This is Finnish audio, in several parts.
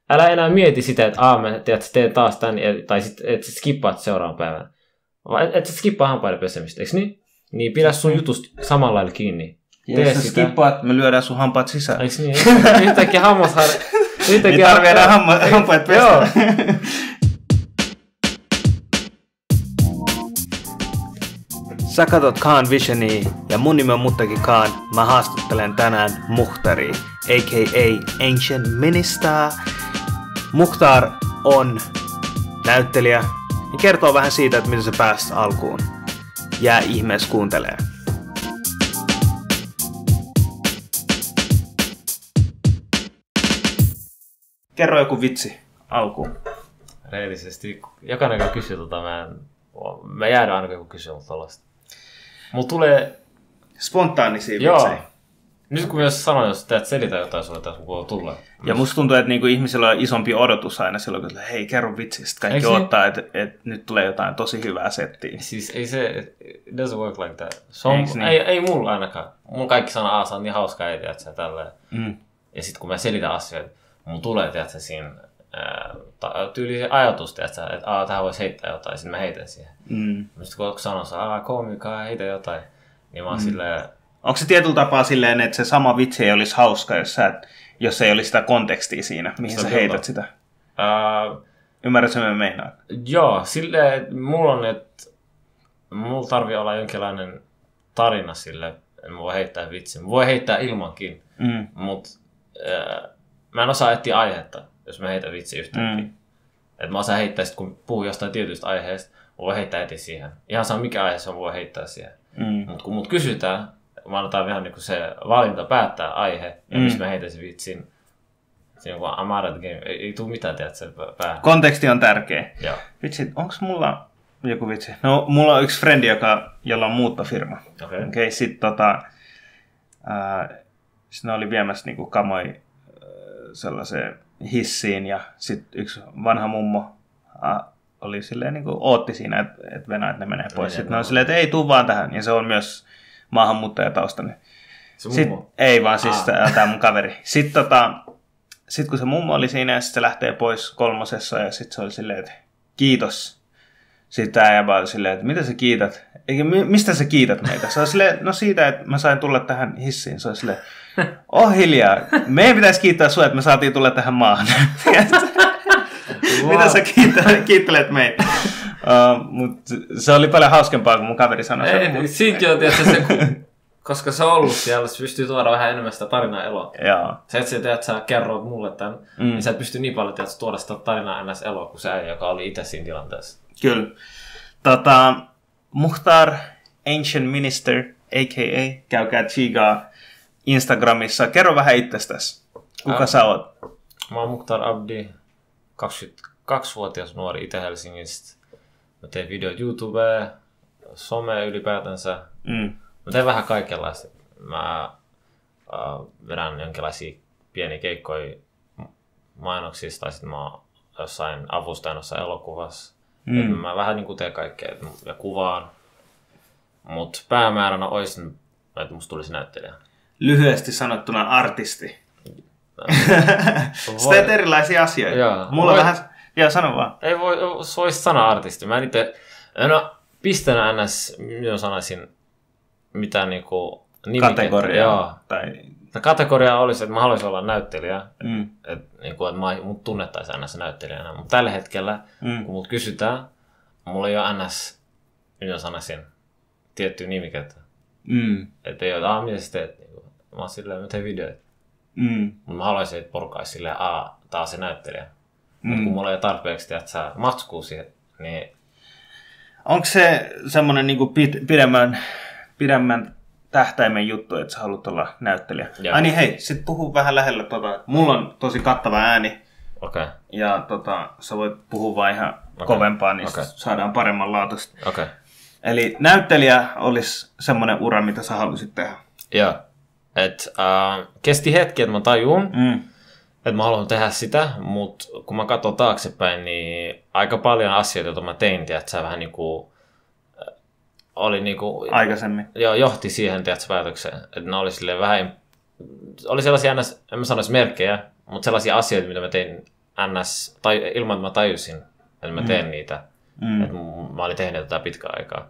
älä enää mieti sitä, että mä teen taas tän, tai sitten että skippaat seuraavan päivän. Vai että skippaa hampaiden pesemistä, eikö niin? Niin pidä sun jutusta samalla lailla kiinni. Ja jos sä skippaat, me lyödään sun hampaat sisään. Eikö niin? Yhtäkkiä hammasharja. Niin tarvii enää hampaat pestä. Joo. Sä katot Khan Visionia ja mun nimi on Muttaki Khan. Mä haastattelen tänään Muhtari, a.k.a. Ancient Minister. Muhtar on näyttelijä ja kertoo vähän siitä, että miten se pääsi alkuun. Jää ihmeessä kuuntelee. Kerro joku vitsi alkuun. Reellisesti. Jokainen kun kysyy mä jäädän aina kun kysyy tuollaista. Mulla tulee... Spontaanisia Joo. vitsejä. Nyt kun myös sanoin, jos teet selitä jotain sulle, että voi tulla. Ja musta tuntuu, että niinku ihmisellä on isompi odotus aina silloin, kun hei, kerro vitsi. Sitten kaikki odottaa, että nyt tulee jotain tosi hyvää settiä. Siis ei se... It doesn't work like that. Niin? Ei mulla ainakaan. Mulla kaikki sanoo, se on niin hauskaa, ei tiedä, tälleen. Ja sit kun mä selitän asioita, mulla tulee, tiedätkö, siinä tyyli ajatus, tiedätkö, että tähän voisi heittää jotain, sitten mä heitän siihen. Sitten kun sanon, koomika, heitä jotain, niin mä oon silleen... Onko se tietyllä tapaa silleen, että se sama vitsi ei olisi hauska, jos ei olisi sitä kontekstia siinä, mihin sä heität sitä? Ymmärrätkö, mitä mä meinaan? Joo, silleen, mulla tarvii olla jonkinlainen tarina sille, että mä voin heittää vitsin. Mä voin heittää ilmankin, mutta mä en osaa etsiä aihetta, jos mä heitän vitsi yhtäkkiä. Että mä osaan heittää, sit, kun puhun jostain tietystä aiheesta, mä voin heittää eti siihen. Ihan saa mikä aihe se on, voi heittää siihen. Mutta kun mut kysytään, mä annetaan vähän niin se valinta päättää aihe, ja missä mä heitän sen vitsin. Siinä kun I'm out of the game, ei tule mitään, tiedät sen päähän. Konteksti on tärkeä. Joo. Vitsi, onks mulla joku vitsi? No, mulla on yksi frendi, jolla on muuttofirma. Okei, sit ne oli viemässä niinku kamoi sellaiseen hissiin, ja sit yksi vanha mummo oli silleen niinku ootti siinä, että venää, että ne menee pois. Sitten ne on silleen, että ei tuu vaan tähän, ja se on myös maahanmuuttajataustainen. Ei vaan siis tää mun kaveri. Sitten kun se mummo oli siinä ja sitten se lähtee pois kolmosessa ja sitten se oli silleen, että kiitos. Sitten tää jäbä oli silleen, että mitä sä kiität? Eikä, mistä sä kiität meitä? Se oli silleen, no siitä, että mä sain tulla tähän hissiin. Se oli silleen, hiljaa. Meidän pitäisi kiittää sua, että me saatiin tulla tähän maahan. Mitä sä kiittelet meitä? Mutta se oli paljon hauskempaa, kun mun kaveri sanoi. Siinäkin on tietysti se, koska se on ollut siellä, se pystyy tuoda vähän enemmän sitä tarinaa eloa. Se, että sä kerrot mulle tämän, niin sä et pysty niin paljon tuoda sitä tarinaa ns. Eloa kuin se äijä, joka oli itse siinä tilanteessa. Kyllä. Muhtar, Ancient Minister, a.k.a. Käykää chigaa Instagramissa. Kerro vähän itsestäsi. Kuka sä oot? Mä oon Muhtar Abdi, 22-vuotias nuori Itä-Helsingistä. Mä teen videot YouTubeen, somea ylipäätänsä. Mä teen vähän kaikenlaista. Mä vedän jonkinlaisia pieniä keikkoja mainoksista, tai sitten mä oon jossain avustajana jossain elokuvassa. Mä vähän niin kuin teen kaikkea ja kuvaan. Mut päämääränä olisi, että musta tulisi näyttelijä. Lyhyesti sanottuna artisti. Sä teet erilaisia asioita. Joo. Mulla vähän... Joo, sano vaan. Ei voisi sanoa artisti. Mä en itse... No, pistänä ns. Minä sanoisin mitään niinku... Kategoriaa. Kategoria olisi, että mä haluaisin olla näyttelijä. Että niinku, mut tunnettaisiin ns. Näyttelijänä. Mutta tällä hetkellä, kun mut kysytään, mulla ei ole ns. Minä sanoisin tiettyä nimikettä. Että ei ole, mitä sä teet? Niinku, mä oon silleen, mä teen videoita. Mutta mä haluaisin, että porukka olisi silleen, tää on se näyttelijä. Mutta kun mulla ei ole tarpeeksi, että sä matskuu siihen, niin... Onko se semmoinen niinku pidemmän tähtäimen juttu, että sä haluat olla näyttelijä? Ai niin, hei, sit puhu vähän lähellä mulla on tosi kattava ääni. Okay. Ja sä voit puhua vaan ihan kovempaa, niin saadaan paremman laatusta. Okay. Eli näyttelijä olisi semmoinen ura, mitä sä haluaisit tehdä. Joo. Kesti hetki, että mä tajun, että mä haluan tehdä sitä, mutta kun mä katson taaksepäin, niin aika paljon asioita, joita mä tein, että sä vähän niinku oli niinku... Aikaisemmin. Joo, johti siihen, päätökseen. Että ne oli sellaisia, en mä sanoisi merkkejä, mutta sellaisia asioita, mitä mä tein tai ilman että mä tajusin, että mä teen niitä. Että mä olin tehnyt tätä pitkän aikaa.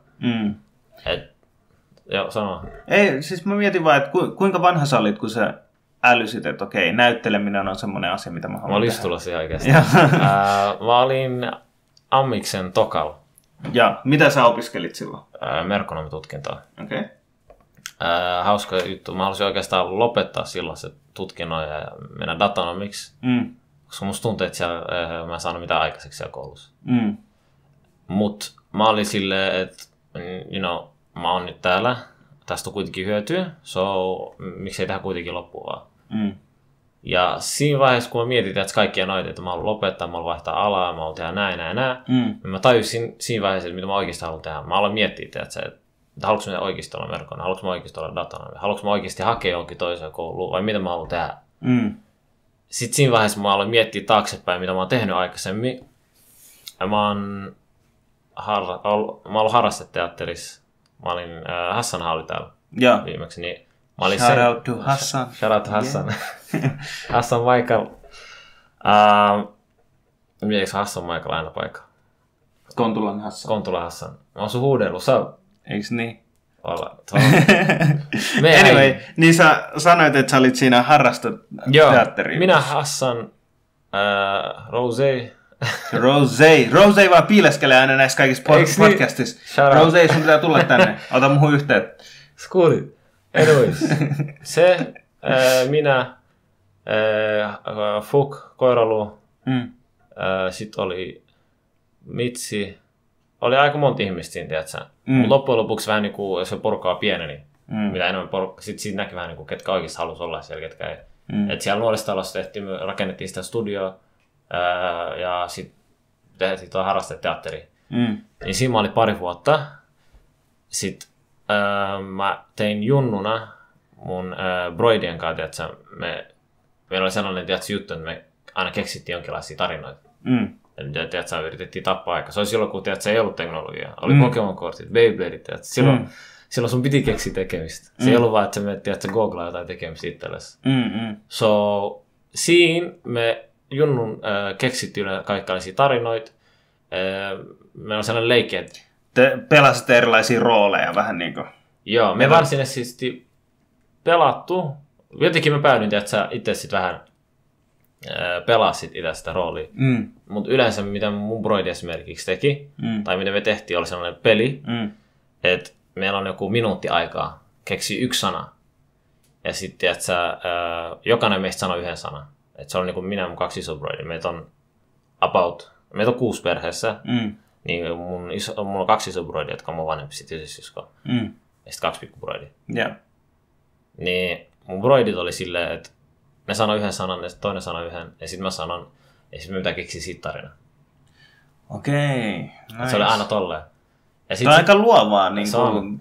Joo, sano. Ei, siis mä mietin vaan, että kuinka vanha sä olit, kun sä älysit, että okei, näytteleminen on semmoinen asia, mitä mä haluan Mä olin just tulossa siihen oikeastaan. Mä olin Ammiksen tokalla. Ja mitä sä opiskelit silloin? Merkonomitutkintoa. Okei. Hauska juttu. Mä halusin oikeastaan lopettaa silloin se tutkinnon ja mennä datanomiksi. Koska musta tuntuu, että siellä, mä en saanut mitään aikaiseksi siellä koulussa. Mut mä olin silleen, että mä oon nyt täällä. Tästä on kuitenkin hyötyä. Miksei tehdä kuitenkin loppuun vaan. Ja siinä vaiheessa, kun mä mietin, että kaikkia noita, että mä haluan lopettaa, mä haluan vaihtaa alaa, mä haluan tehdä näin, niin mä tajusin siinä vaiheessa, että mitä mä oikeasti haluan tehdä. Mä aloin miettiä, että haluanko mä oikeasti olla merkona, haluanko mä oikeasti olla datana, haluanko mä oikeasti hakea johonkin toiseen kouluun, vai mitä mä haluan tehdä. Sitten siinä vaiheessa mä aloin miettiä taaksepäin, mitä mä oon tehnyt aikaisemmin. Ja mä oon ollut harrasteteatterissa. Mä olin, Hassanhan oli täällä viimeksi, niin mä olin Shout out to Hassan. Shout out to Hassan. Hassan Michael. Mielestäni Hassan Michael aina paikka? Kontulan Hassan. Kontulan Hassan. Mä oon sun huudellut, sä... Eiks niin? Anyway, niin sä sanoit, että sä olit siinä harrasteteatteriin. Joo, minä Hassan, Rose. Rose vaan piileskelee aina näissä kaikissa podcastissa. Rose, sun pitää tulla tänne. Ota muhun yhteyttä. Skuulit. Anyways. Se, minä, Fuk, Koiralu, sitten oli Mitsi. Oli aika monta ihmistä siinä, tiedätkö? Mutta loppujen lopuksi vähän niin kuin, se porukka on pieneni. Mitä enemmän porukka, sitten siitä näki vähän niin kuin, ketkä oikeasti halusi olla siellä, ketkä ei. Että siellä Nuoristalossa rakennettiin sitä studioa ja sitten tehtiin tuo harrasteteatteri. Niin siinä mä olin pari vuotta. Sitten mä tein junnuna mun broidien kanssa, tiedätkö? Meillä oli sellainen juttu, että me aina keksittiin jonkinlaisia tarinoita. Tiedätkö, yritettiin tappaa aikaa. Se oli silloin, kun tiedätkö, ei ollut teknologiaa. Oli Pokemon-kortit, Beybladeit, tiedätkö? Silloin sun piti keksiä tekemistä. Se ei ollut vaan, että sä menet, tiedätkö, googlaa jotain tekemistä itsellesi. So, siinä me junnun keksittiin kaikenlaisia tarinoita. Meillä on sellainen leikki, että... Te pelasitte erilaisia rooleja vähän niin kuin... Joo, me varsinaisesti pelattu. Jotenkin mä päädyin, että sä itse sitten vähän pelasit itse sitä roolia. Mutta yleensä mitä mun broidi esimerkiksi teki, tai mitä me tehtiin, oli sellainen peli, että meillä on joku minuutti aikaa keksiä yksi sana. Ja sitten, että jokainen meistä sanoo yhden sanan. Että se on niin kuin minä ja mun 2 isobroidia. Meitä on 6 perheessä. Niin mulla on 2 isobroidia, jotka on mun vanhempi, sitten isosisko. Ja sitten 2 pikkubroidia. Niin mun broidit oli silleen, että ne sanoo yhden sanan, ja toinen sanoo yhden, ja sitten mä sanon, ja sitten me pitää keksiä siitä tarina. Okei, nice. Se oli aina tolleen. Ja se on aika luovaa niin kuin,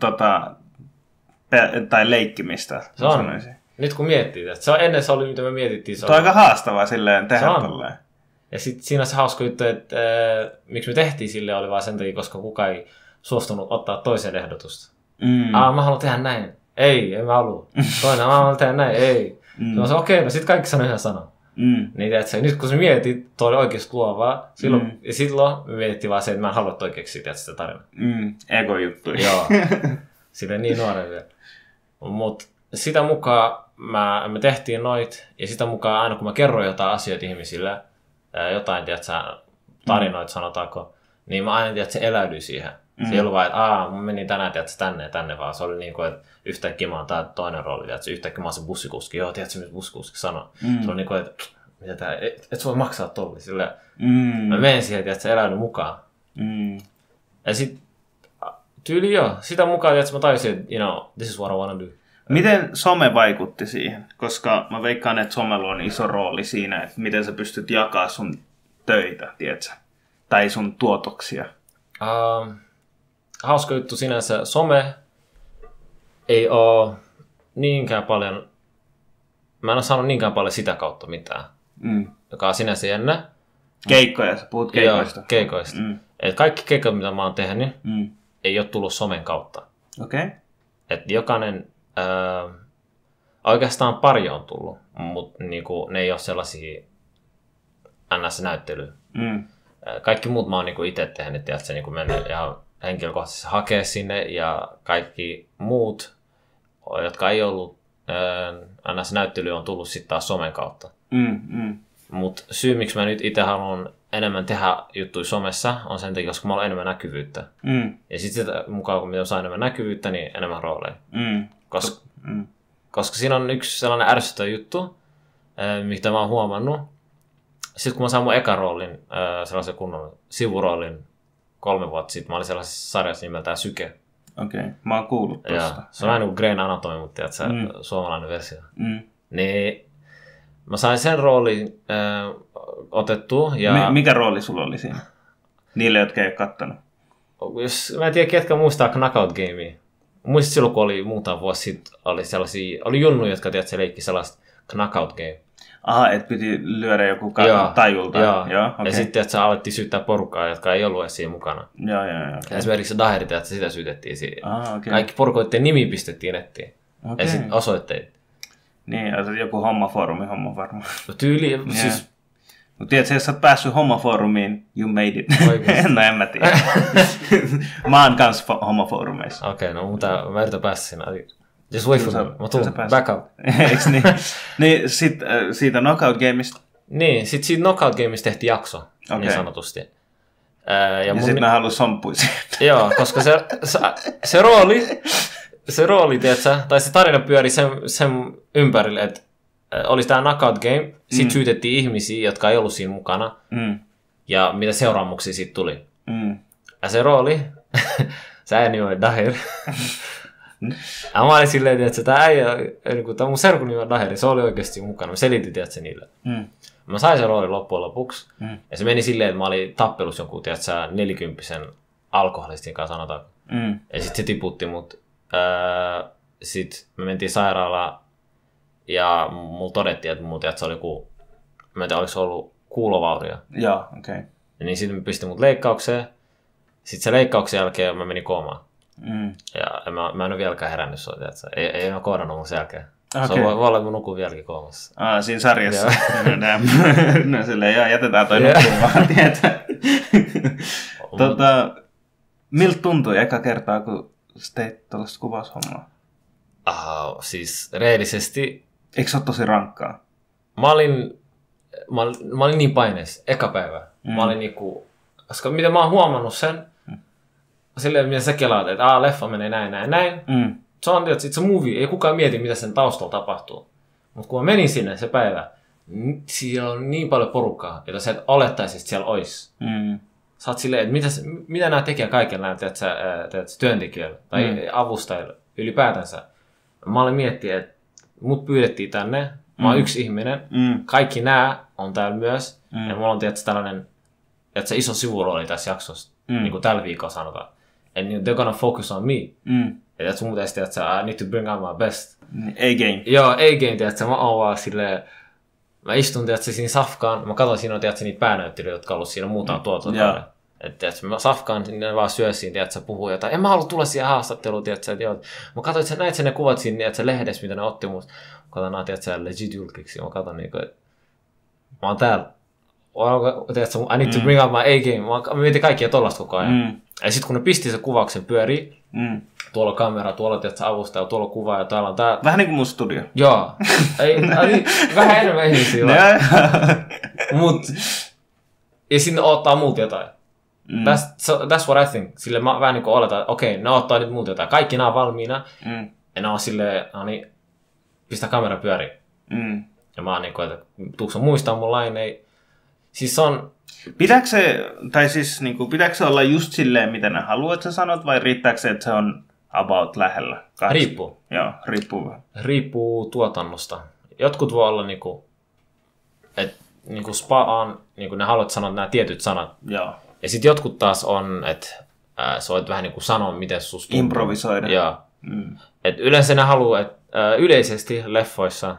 tai leikkimistä. Se on. Sanoisin. Nyt kun miettii, että ennen se oli mitä me mietittiin. Se on aika haastavaa silleen tehdä tolleen. Ja sitten siinä on se hauska juttu, että miksi me tehtiin silleen oli vaan sen takia, koska kukaan ei suostunut ottaa toisen ehdotusta. Mä haluan tehdä näin. Ei, en mä halua. Toinen, mä haluan tehdä näin. Ei. No se okei, no sit kaikki sanoo yhden sanan. Niin tiedätkö, nyt kun sä mietit, toi oli oikeasti luovaa. Silloin me mietittiin vaan se, että mä en halua toi keksiä sitä tarinaa. Ego-juttu. Joo. Sitten niin nuoren vielä. Mut sitä mukaan me tehtiin noit, ja sitä mukaan aina kun mä kerroin jotain asioita ihmisille, jotain, tiedätkö, tarinoita sanotaanko, niin mä aina, tiedätkö, eläydyin siihen. Se ei ollut vaan, että mä menin tänään, tiedätkö, tänne ja tänne, vaan se oli niin kuin, että yhtäkkiä mä oon tää toinen rooli, tiedätkö, yhtäkkiä mä oon se bussikuski, joo, tiedätkö, mitä bussikuski sanoo. Se on niin kuin, että mitä tää, et sä voi maksaa tolli, silleen. Mä menen siihen, tiedätkö, eläydyn mukaan. Ja sit tyyli joo, sitä mukaan, tiedätkö, mä tajusin, että this is what I wanna do. Miten some vaikutti siihen? Koska mä veikkaan, että somella on iso rooli siinä, että miten sä pystyt jakamaan sun töitä, tiedätkö? Tai sun tuotoksia. Hauska juttu sinänsä. Some ei ole niinkään paljon, mä en ole saanut niinkään paljon sitä kautta mitään, joka on sinänsä jännä. Keikkoja, sä puhut keikoista. Joo, keikoista. Et kaikki keikat, mitä mä oon tehnyt, ei ole tullut somen kautta. Okei. Et jokainen, oikeastaan pari on tullut, mutta niinku, ne ei ole sellaisia NS-näyttelyyn. Kaikki muut mä oon niinku itse tehnyt, että se niinku mennyt ihan henkilökohtaisesti hakea sinne ja kaikki muut, jotka ei ollut NS-näyttely, on tullut sitten taas somen kautta. Mutta syy, miksi mä nyt itse haluan enemmän tehdä juttuja somessa, on sen takia, koska mulla on enemmän näkyvyyttä. Ja sitten sitä mukaan, kun mä saan enemmän näkyvyyttä, niin enemmän rooleja. Koska siinä on yksi sellainen ärsyttävä juttu, mitä mä oon huomannut. Sitten kun mä sain mun eka roolin, sellaisen kunnon sivuroolin 3 vuotta sitten, mä olin sellaisessa sarjassa nimeltään Syke. Okei, mä oon kuullut tosta. Se on vähän niin kuin Grey's Anatomy, mutta suomalainen versio. Niin mä sain sen roolin otettua. Ja mikä rooli sulla oli siinä? Niille, jotka ei ole kattonut. Mä en tiedä, ketkä muistaa Knockout Gamea. Muistat silloin, kun oli muutama vuosi sitten, oli junnuja, jotka leikki sellaista Knockout Game. Aha, et piti lyödä joku tajulta. Joo. Okay. Ja sitten, että sä alettiin syyttää porukkaa, jotka ei ollut edes siinä mukana. Joo. Okay. Esimerkiksi Daherit, että sitä syytettiin siihen. Okay. Kaikki porukoiden nimi pistettiin nettiin. Okay. Ja sitten osoitteet. Niin, joku hommafoorumi homma varmaan. Tyyli, siis... Mutta tiedätkö, jos sä oot päässyt hommafoorumiin, you made it. No en mä tiedä. Mä oon kans hommafoorumeissa. Okei, no mä yritän päästä siinä. Just wait for me. Mä tuun back up. Eiks niin? Niin sit siitä Knockout Gameista. Niin, sit siitä Knockout Gameista tehtiin jakso, niin sanotusti. Ja sit mä haluan sompua siitä. Joo, koska se rooli, tiedätkö, tai se tarina pyöri sen ympärille, että oli tämä Knockout Game, sit syytettiin ihmisiä, jotka ei ollut siinä mukana, ja mitä seuraamuksia siitä tuli. Ja se rooli, se äijä nimi oli Daher. Ja mä olin silleen, että tämä mun serkun nimi on Daher, se oli oikeasti mukana. Mä selitin, tiedätkö, niille. Mä sain sen roolin loppujen lopuksi, ja se meni silleen, että mä olin tappelussa jonkun, tiedätkö, 40-sen alkoholistin kanssa sanotaan. Ja sit se tiputti mut. Sit me mentiin sairaalaan, ja mulla todettiin, että se oli joku, mä en tiedä, oliko se ollut kuulovaurio. Joo, okei. Niin sitten me pistin mut leikkaukseen. Sitten se leikkauksen jälkeen mä menin koomaan. Ja mä en ole vieläkään herännyt sua, tiedätkö? Ei mä koodannut mun sen jälkeen. Okay. Se voi olla, että mun nukun vieläkin koomassa. Siinä sarjassa. No silleen, jätetään toi nukkuun vaan, tiedätkö? Miltä tuntui eka kertaa, kun sä teit tuollaista kuvaushommaa? Siis reellisesti... Eikö se ole tosi rankkaa? Mä olin niin paineessa, eka päivä. Mä olin niinku... Koska miten mä oon huomannut sen, silleen miten sä kelaat, että leffa menee näin. Se on, että se movie, ei kukaan mieti, mitä sen taustalla tapahtuu. Mutta kun mä menin sinne se päivä, siellä on niin paljon porukkaa, että sä et olettaisi, että siellä olisi. Sä oot silleen, että mitä nämä tekee kaikilla nämä työntekijöillä tai avustajilla ylipäätänsä. Mä olin miettinyt, että mut pyydettiin tänne, mä oon yksi ihminen, kaikki nämä on täällä myös, ja mulla on tietysti tällainen, että se iso sivurooli tässä jaksossa, niin kuin tällä viikolla sanotaan. And they're gonna focus on me. Että sun pitäisi tiedä, että I need to bring out my best. A-game. Joo, A-game, tiedätkö, mä oon vaan silleen, mä istun, tiedätkö, siinä safkaan, mä katson siinä on, tiedätkö, niitä päänäyttelyjä, jotka on ollut siinä muutaman tuotantokauden. Että tiedätkö, mä safkaan, ne vaan syö siinä, tiedätkö, puhuu jotain. En mä halua tulla siihen haastatteluun, tiedätkö, että joo. Mä katsoin, että sä näit ne kuvat siinä, tiedätkö, lehdessä, mitä ne otti musta. Katson, tiedätkö, legit julkiksi. Mä katson niinku, että mä oon täällä. Tiedätkö, I need to bring out my A-game. Mä mietin kaikkia tollaista koko ajan. Ja sit kun ne pisti se kuvauksen pyörii, tuolla on kamera, tuolla tiedätkö, avustaja, tuolla on kuva ja täällä on tää. Vähän niin kuin mun studio. Joo. Vähän enemmän ihmisiä. Ja sinne odottaa multa jotain. That's what I think. Sille mä vähän niin kuin oletan, että okei, ne odottaa nyt multa jotain. Kaikki nämä on valmiina. Ja ne on silleen, no niin, pistä kamera pyöriin. Ja mä oon niin kuin, että tuukso muistaa mun laineja. Siis on... Pitääkö se olla just silleen, mitä ne haluat, että sä sanot, vai riittääkö se, että se on about lähellä? Riippuu. Joo, riippuu. Riippuu tuotannosta. Jotkut voi olla niinku, että niinku spaan, niinku ne haluat sanoa nämä tietyt sanat. Joo. Ja sitten jotkut taas on, että sä voit vähän niinku sanoa, miten susta tuntuu. Improvisoida. Joo. Et yleensä ne haluaa, että yleisesti leffoissa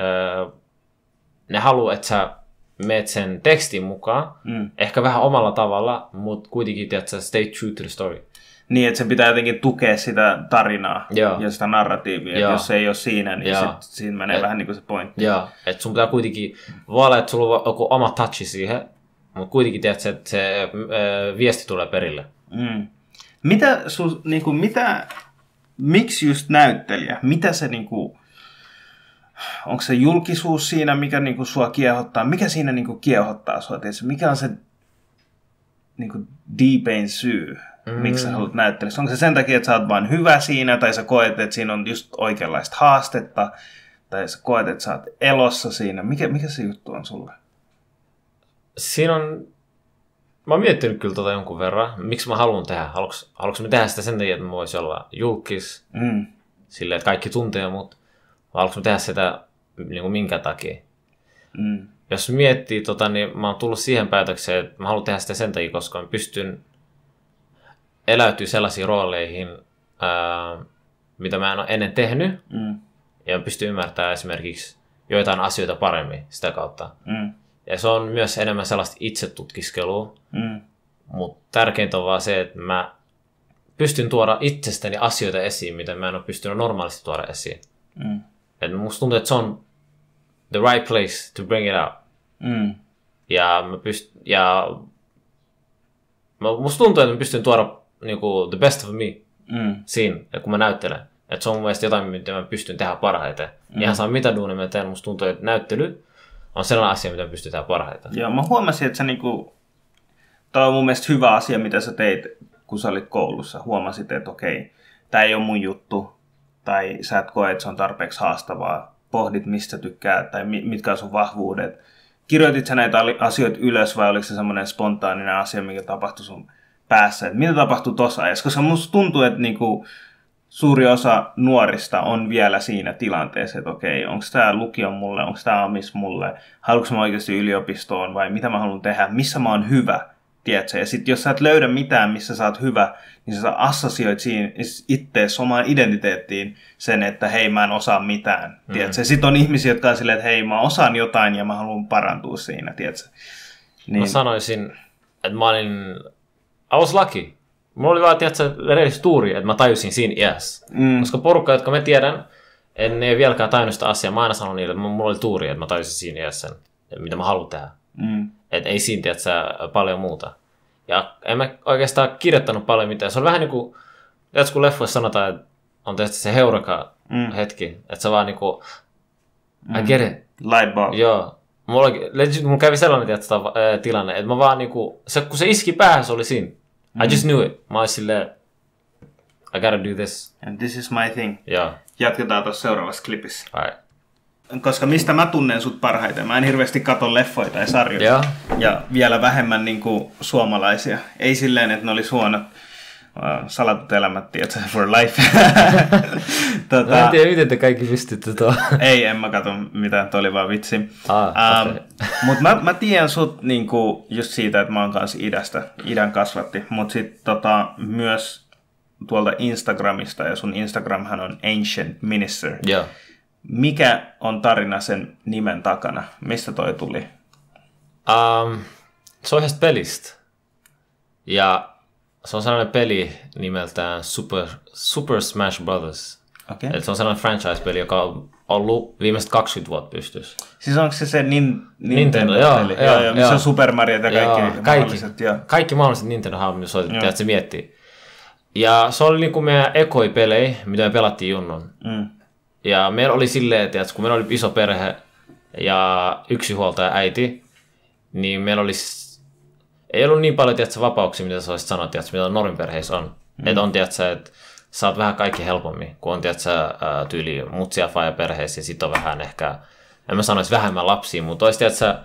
ne haluaa, että sä meet sen tekstin mukaan, ehkä vähän omalla tavalla, mutta kuitenkin, tiedätkö, stay true to the story. Niin, että sen pitää jotenkin tukea sitä tarinaa Joo. ja sitä narratiivia. Että jos se ei ole siinä, niin siinä menee vähän niin kuin se pointti. Joo, että sun pitää kuitenkin, voi olla, että sulla on joku oma touchi siihen, mutta kuitenkin tiedät, että se viesti tulee perille. Miksi just näyttelijä? Mitä se niinku, onko se julkisuus siinä, mikä niinku sua kiehottaa? Mikä siinä niinku kiehottaa sua? Tiedätkö? Mikä on se niinku deepein syy, miksi sä haluat näyttelijä? Onko se sen takia, että sä oot vaan hyvä siinä, tai sä koet, että siinä on just oikeanlaista haastetta, tai sä koet, että sä oot elossa siinä? Mikä se juttu on sulle? Siinä on, mä oon miettinyt kyllä jonkun verran, miksi mä haluan tehdä. Haluanko mä tehdä sitä sen takia, että mä voisin olla julkis, silleen, että kaikki tuntee mut, vai haluanko mä tehdä sitä niin kuin minkä takia? Jos miettii, niin mä oon tullut siihen päätökseen, että mä haluan tehdä sitä sen takia, koska mä pystyn eläytyä sellaisiin rooleihin, mitä mä en ole ennen tehnyt, ja mä pystyn ymmärtämään esimerkiksi joitain asioita paremmin sitä kautta. Ja se on myös enemmän sellaista itsetutkiskelua, mutta tärkeintä on vaan se, että mä pystyn tuoda itsestäni asioita esiin, mitä mä en ole pystynyt normaalisti tuoda esiin. Et musta tuntuu, että se on the right place to bring it out. Musta tuntuu, että mä pystyn tuoda niinku, the best of me siinä, kun mä näyttelen. Että se on mun mielestä jotain, mitä mä pystyn tehdä parhaiten. Ihan saa mitä duunia mä teen, musta tuntuu, että näyttely on sellainen asia, mitä pystyy tehdä parhaiten. Joo, mä huomasin, että toi on mun mielestä hyvä asia, mitä sä teit, kun sä olit koulussa. Huomasit, että okei, tää ei ole mun juttu, tai sä et koe, että se on tarpeeksi haastavaa. Pohdit, mistä tykkää, tai mitkä on sun vahvuudet. Kirjoitit sä näitä asioita ylös, vai oliko se semmoinen spontaaninen asia, mikä tapahtui sun päässä? Että mitä tapahtui tossa ajassa? Koska musta tuntuu, että suuri osa nuorista on vielä siinä tilanteessa, että okei, onko tämä lukio mulle, onko tämä amis mulle, haluanko mä oikeasti yliopistoon vai mitä mä haluan tehdä, missä mä oon hyvä, tiedätkö? Ja sitten jos sä et löydä mitään, missä sä oot hyvä, niin sä assosioit siinä ittees omaan identiteettiin sen, että hei, mä en osaa mitään, tiedätkö? Sitten on ihmisiä, jotka on silleen, että hei, mä osaan jotain ja mä haluan parantua siinä, tiedätkö? Niin. Mä sanoisin, että mä olin, I was lucky. Mulla oli vaan, tiedätkö, rehellistä tuuri, että mä tajusin siinä iässä. Koska porukka, jotka mä tiedän, en ei vieläkään tajunnut sitä asiaa. Mä aina sanon niille, että mulla oli tuuri, että mä tajusin siinä iässä sen, mitä mä haluan tehdä. Että ei siinä, tiedätkö, paljon muuta. Ja en mä oikeastaan kirjoittanut paljon mitään. Se on vähän niin kuin, tiedätkö, kun leffoissa sanotaan, että on tietysti se heureka hetki. Että se vaan niin kuin, I get it. Light bulb. Joo. Mulla kävi sellainen tilanne, että mä vaan niin kuin, kun se iski päähän, se oli siinä. I just knew it. Mä olisin silleen, I gotta do this. And this is my thing. Joo. Jatketaan tuossa seuraavassa klipissä. Right. Koska mistä mä tunnen sut parhaiten? Mä en hirveästi katso leffoja tai sarjoja. Yeah. Ja vielä vähemmän niinku suomalaisia. Ei silleen, että ne olisi huonot salatut elämät, tiedätkö, for life. Mä en tiedä, miten te kaikki pystytte tuo. Ei, en mä katso mitään, toi oli vaan vitsi. Okay. Mutta mä tiedän sut niinku just siitä, että mä oon kanssa idästä. Idän kasvatti. Mutta sitten myös tuolta Instagramista, ja sun Instagramhan on Ancient Minister. Joo. Mikä on tarina sen nimen takana? Mistä toi tuli? Se on yhdestä pelistä. Ja se on sellainen peli nimeltään Super Smash Brothers. Okay. Eli se on sellainen franchise-peli, joka on ollut viimeiset 20 vuotta pystyssä. Siis onko se Nintendo, peli? Joo, missä on Super Mario ja kaikki mahdolliset. Kaikki mahdolliset Nintendo-hahmot, jos että se miettii. Ja se oli niin kuin meidän ekoi-pelejä, mitä me pelattiin junnun. Ja meillä oli silleen, että kun meillä oli iso perhe ja yksinhuoltaja äiti, niin meillä oli, ei ollut niin paljon vapauksia, mitä sä olisit sanoa, mitä Norin perheissä on. Että on, että saat vähän kaikki helpommin, kun on tyyli mutsia ja perheissä, ja sit on vähän ehkä, en mä sanoisi vähemmän lapsia, mutta olisi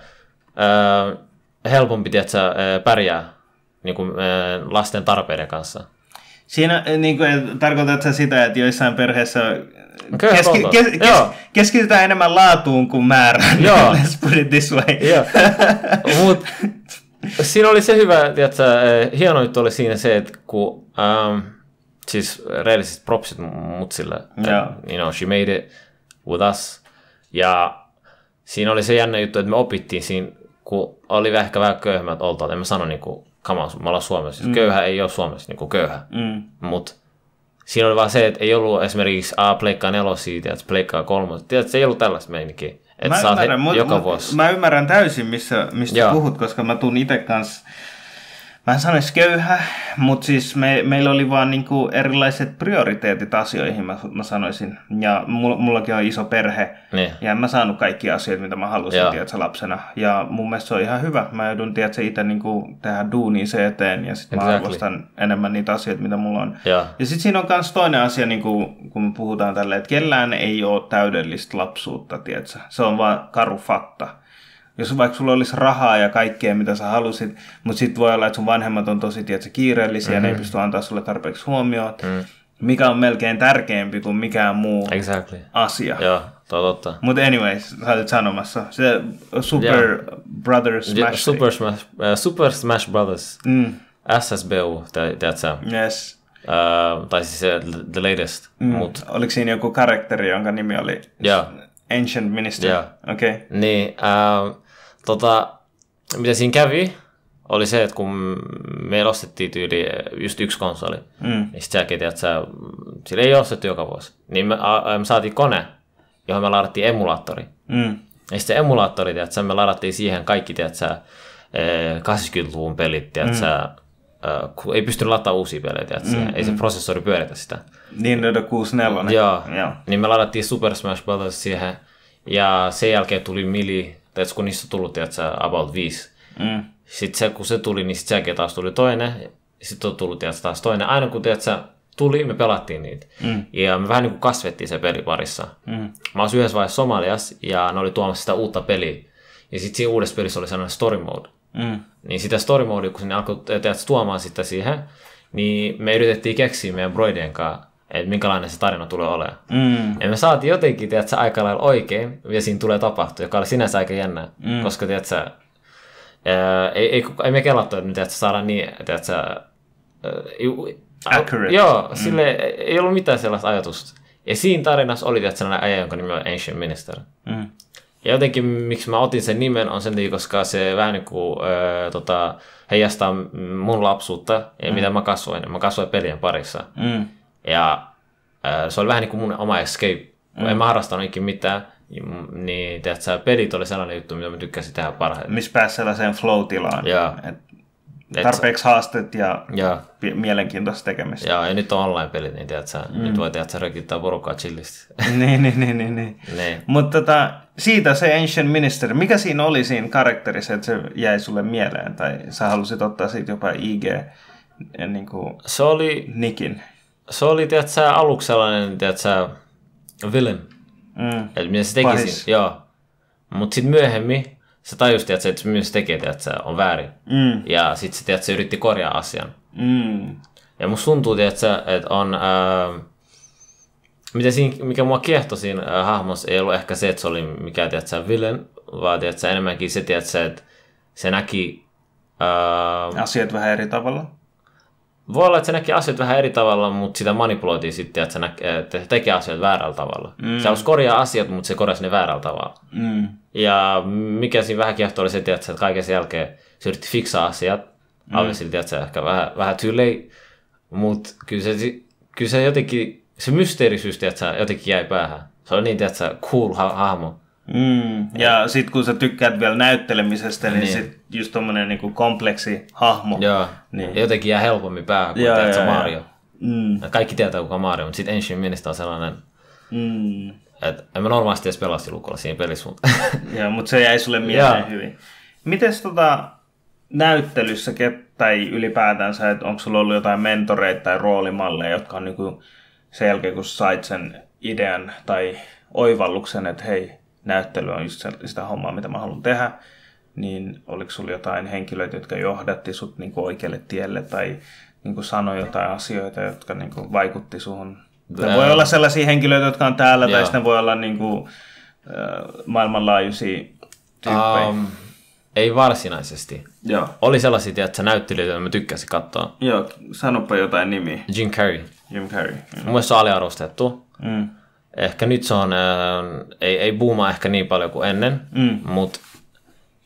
helpompi pärjää niin kuin, lasten tarpeiden kanssa. Siinä niin kuin, tarkoitat sä sitä, että joissain perheissä keskitytään enemmän laatuun kuin määrään. Joo. Let's put it this way. Mut siinä oli se hyvä, hieno juttu oli siinä se, että kun siis rehelliset propsit mutsille, she made it with us. Ja siinä oli se jännä juttu, että me opittiin siinä, kun oli ehkä vähän köyhemmät oltaat, en mä sano niin kuin come on, me ollaan Suomessa. Köyhä ei ole Suomessa, niin kuin köyhä. Mutta siinä oli vaan se, että ei ollut esimerkiksi pleikkaa 4 siitä, että pleikkaa 3. Tiedätkö, se ei ollut tällaista meininkiä. Että saat joka vuosi. Mä ymmärrän täysin, mistä puhut, koska mä tuun itse kanssa, mä en sanoisi köyhä, mutta siis meillä oli vaan niinku erilaiset prioriteetit asioihin, mä sanoisin. Ja mullakin on iso perhe, ja en mä saanut kaikkia asioita, mitä mä halusin, tiedätkö, lapsena. Ja mun mielestä se on ihan hyvä. Mä joudun, tiedätkö, itse niinku tehdä duunia se eteen, ja sitten mä arvostan enemmän niitä asioita, mitä mulla on. Ja sitten siinä on myös toinen asia, niinku, kun me puhutaan tälleen, että kellään ei ole täydellistä lapsuutta, tiedätkö. Se on vaan karu fakta. Jos vaikka sulla olisi rahaa ja kaikkea, mitä sä halusit, mutta sitten voi olla, että sun vanhemmat on tosi kiireellisiä ja ne ei pysty antaa sulle tarpeeksi huomioon, mikä on melkein tärkeämpi kuin mikään muu asia. Joo, totta. Mutta anyways, sä olit sanomassa. Se Super Brothers Smash. Super Smash Brothers. SSBU, tiedätkö sä? Yes. Tai siis the latest. Oliko siinä joku karakteri, jonka nimi oli Ancient Minister? Okei. Okay. Niin, mitä siinä kävi, oli se, että kun meillä ostettiin tyyli just 1 konsoli, niin sitten säkin, että sillä ei ostettu joka vuosi. Niin me saatiin kone, johon me ladattiin emulaattori. Ja sitten se emulaattori, tiedätkö, me ladattiin siihen kaikki, tiedätkö, 80-luvun pelit, tiedätkö, kun ei pystynyt lataamaan uusia pelejä, ei se prosessori pyöritä sitä. Niin, 64. Joo. Niin me ladattiin Super Smash Bros. Siihen, ja sen jälkeen tuli Melee, tai kun niistä on tullut, tiedätkö, about 5. Sitten kun se tuli, niin sitten taas tuli toinen, sitten on tullut, tiedätkö, taas toinen. Aina kun, tiedätkö, tuli, me pelattiin niitä. Ja me vähän niin kuin kasvettiin se peli parissa. Mä olisin yhdessä vaiheessa Somaliassa, ja ne oli tuomassa sitä uutta peliä. Ja sitten siinä uudessa pelissä oli sellainen story mode. Niin sitä story mode, kun ne alkoi tuomaan sitä siihen, niin me yritettiin keksiä meidän broidien kanssa, että minkälainen se tarina tulee olemaan. Ja me saatiin jotenkin, tiedätkö, aika lailla oikein, ja siinä tulee tapahtua, joka oli sinänsä aika jännä, koska, tiedätkö, ei me kelattu, että nyt saadaan niin, tiedätkö, accurate. Joo, sille ei ollut mitään sellaista ajatusta. Ja siinä tarinassa oli, tiedätkö, sellainen äijä, jonka nimi on Ancient Minister. Ja jotenkin, miksi mä otin sen nimen, on sen takia, koska se vähän niin kuin heijastaa mun lapsuutta ja mitä mä kasvoin. Mä kasvoin pelien parissa. Ja se oli vähän niin kuin mun oma escape. En mä harrastanut ikinä mitään, niin tiedätkö, pelit oli sellainen juttu, mitä mä tykkäsin tehdä parhaiten. Missä pääsi sellaiseen flow-tilaan. Tarpeeksi haastet ja mielenkiintoista tekemistä. Joo, ja nyt on online-pelit, niin tiedätkö, nyt voi rekittää porukkaa chillistä. Niin. Mutta siitä se Ancient Minister, mikä siinä oli siinä karakterissa, että se jäi sulle mieleen? Tai sä halusit ottaa siitä jopa IG niin kuin nikin? Se oli, tiedätkö, aluksi sellainen, tiedätkö, villain. Että mitä se teki siinä. Joo. Mutta sitten myöhemmin se tajusti, että se myös tekee, että on väärin. Ja sitten se, tiedätkö, yritti korjaa asian. Ja musta tuntuu, tiedätkö, että on... mikä mua kiehtoi siinä hahmossa ei ollut ehkä se, että se oli mikään, tiedätkö, villain, vaan, tiedätkö, enemmänkin se, tiedätkö, että se näki... asiat vähän eri tavalla? Voi olla, että se näki asiat vähän eri tavalla, mutta sitä manipuloitiin sitten, että se tekee asiat väärällä tavalla. Se halusi korjaa asiat, mutta se korjasi ne väärällä tavalla. Ja mikä siinä vähän kiehtoi oli se, että kaiken sen jälkeen se yritti fiksaa asiat. Obviously, tiedätkö, ehkä vähän too late, mutta kyllä se jotenkin, se mysteerisyys, tiedätkö, jotenkin jäi päähän. Se oli niin, tiedätkö, cool hahmo. Ja sitten kun sä tykkäät vielä näyttelemisestä, niin sit just tommonen niinku kompleksi hahmo. Joo, niin. Ja jotenkin jää helpommin päähän kuin tiedätkö Mario. Kaikki tietää kuka Mario, mutta sitten Ancient Minister on sellainen, että en mä normaalisti edes pelastilukolla siinä pelissä. Joo, mutta se jäi sulle mieleen hyvin. Mites näyttelyssä tai ylipäätänsä, että onko sulla ollut jotain mentoreita tai roolimalleja, jotka on niinku sen jälkeen, kun sait sen idean tai oivalluksen, että hei, näyttely on just sitä hommaa, mitä mä haluan tehdä, niin oliko sulla jotain henkilöitä, jotka johdatti sut niinku oikealle tielle tai niinku sanoi jotain asioita, jotka niinku vaikutti suhun? Voi olla sellaisia henkilöitä, jotka on täällä, tai sitten voi olla niinku, maailmanlaajuisia tyyppejä. Ei varsinaisesti. Joo. Oli sellaisia, tiedätkö, näyttelijöitä, joita mä tykkäsin katsoa. Joo, sanopa jotain nimiä. Jim Carrey. Mun mielestä se on aliarvostettu. Ehkä nyt se on, ei boomaa ehkä niin paljon kuin ennen, mutta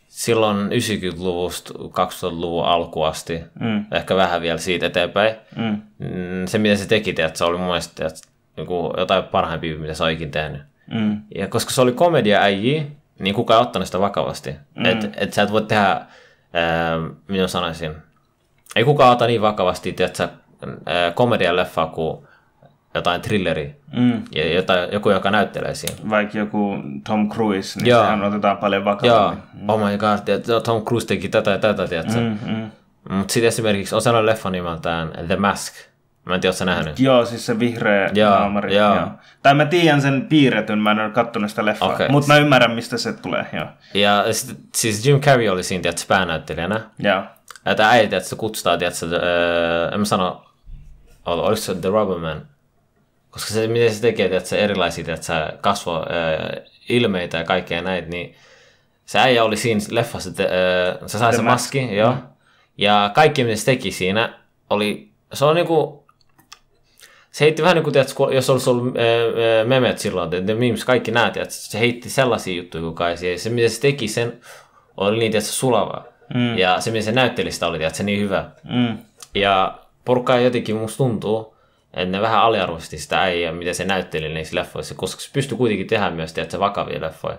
silloin 90-luvusta 2000-luvun alkuun asti, ehkä vähän vielä siitä eteenpäin. Se, mitä se teki, se oli mun mielestä jotain parhaimpia, mitä sä ikin tehnyt. Ja koska se oli komedia-äijä, niin kukaan ei ottanut sitä vakavasti. Että sä et voi tehdä, minä sanoisin, ei kukaan ota niin vakavasti, että komedian-leffaa kuin jotain thrilleri ja joku, joka näyttelee siinä. Vaikka joku Tom Cruise, niin sehän otetaan paljon vakavammin. Oh my god, Tom Cruise teki tätä ja tätä, tiedätkö? Mutta sitten esimerkiksi on sellainen leffa nimeltään The Mask. Mä en tiedä, ootko sä nähnyt? Joo, siis se vihreä naamari. Tai mä tiedän sen piirretyn, mä en ole kattonut sitä leffaa. Okay. Mutta mä ymmärrän, mistä se tulee. Joo. Ja siis Jim Carrey oli siinä, tiedätkö, päänäyttelijänä. Joo. Ja tämä äiti, että se kutsutaan, tiedätkö, en mä sano, oliko se The Rubberman? Koska se, miten se tekee, tiedätkö, erilaisia, tiedätkö, kasvoilmeitä ja kaikkea näitä, niin se äijä oli siinä leffassa, se sai se maski, joo. Ja kaikki, mitä se teki siinä, se on niinku, se heitti vähän niin kuin, tiedätkö, jos olisi ollut memet silloin, The Memes, kaikki näet, että se heitti sellaisia juttuja kuin kai. Se, mitä se teki, sen oli niin, tiedätkö, sulavaa. Ja se, mitä se näytteli sitä, oli, tiedätkö, niin hyvä. Ja porukka jotenkin musta tuntuu, että ne vähän aliarvoisesti sitä äijää, mitä se näytteli niissä leffoissa, koska se pystyi kuitenkin tehdä myös, tiedätkö, vakavia leffoja.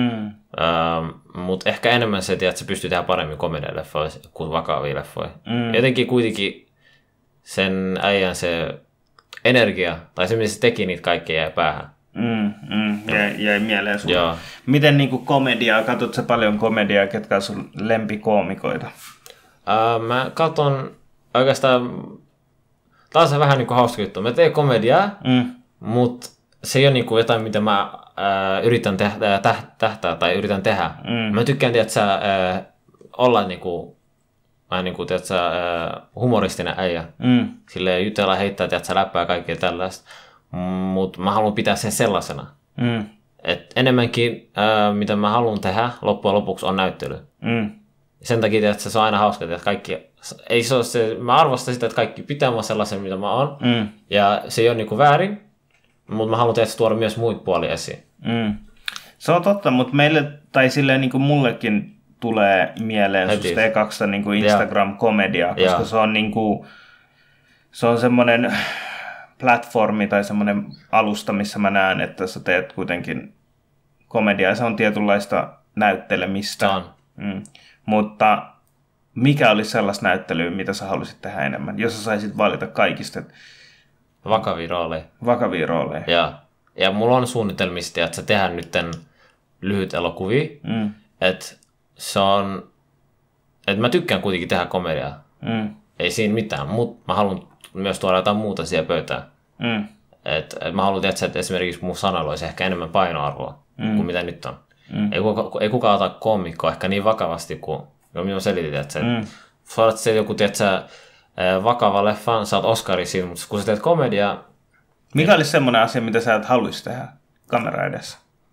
Mutta ehkä enemmän se, tiedätkö, se pystyy tehdä paremmin komedia-leffoja kuin vakavia leffoja. Jotenkin kuitenkin sen äijän se energia, tai se, mitä se teki, niitä kaikkea jäi päähän. Jäi mieleen sulle. Joo. Miten niinku komediaa, katsot sä paljon komediaa, ketkä on sun lempikoomikoita? Mä katon oikeastaan, taas on vähän niinku hauska juttu. Mä teen komediaa, mutta se ei ole niinku jotain, mitä mä yritän tähtää tai yritän tehdä. Mä tykkään, tiedätkö, olla niinku vähän niin kuin, tiedätkö, humoristinen äijä. Silleen jutella, heittää, tiedätkö, läppää ja kaikkea tällaista. Mutta mä haluan pitää sen sellaisena. Et enemmänkin, mitä mä haluan tehdä loppujen lopuksi, on näyttely. Sen takia, tiedätkö, se on aina hauska, että kaikki, ei se ole se, mä arvostan sitä, että kaikki pitää mua sellaisen, mitä mä oon. Ja se ei ole niinku väärin, mutta mä haluan, tiedätkö, tuoda myös muita puolia esiin. Se on totta, mutta meille, tai silleen niin kuin mullekin, tulee mieleen susta ekaksi niin kuin Instagram-komediaa, koska se on, niin kuin, se on semmoinen platformi tai semmoinen alusta, missä mä näen, että sä teet kuitenkin komediaa. Se on tietynlaista näyttelemistä. Mutta mikä olisi sellaista näyttelyä, mitä sä haluaisit tehdä enemmän, jos sä saisit valita kaikista? Vakavia rooleja. Vakavia rooleja. Ja mulla on suunnitelmista, että sä tehdään nyt lyhyt elokuvia. Että se on, että mä tykkään kuitenkin tehdä komediaa. Ei siinä mitään, mutta mä haluan myös tuoda jotain muuta siihen pöytään. Et mä haluan, että esimerkiksi mun sanoilla olisi ehkä enemmän painoarvoa kuin mitä nyt on. Ei kukaan ota koomikkoa ehkä niin vakavasti kuin minun selitit, että sä olet joku, tiedätkö, vakava leffa, sä oot Oscarin siinä, mutta kun sä teet komediaa. Mikä olisi semmoinen asia, mitä sä et haluaisi tehdä kamera edessä?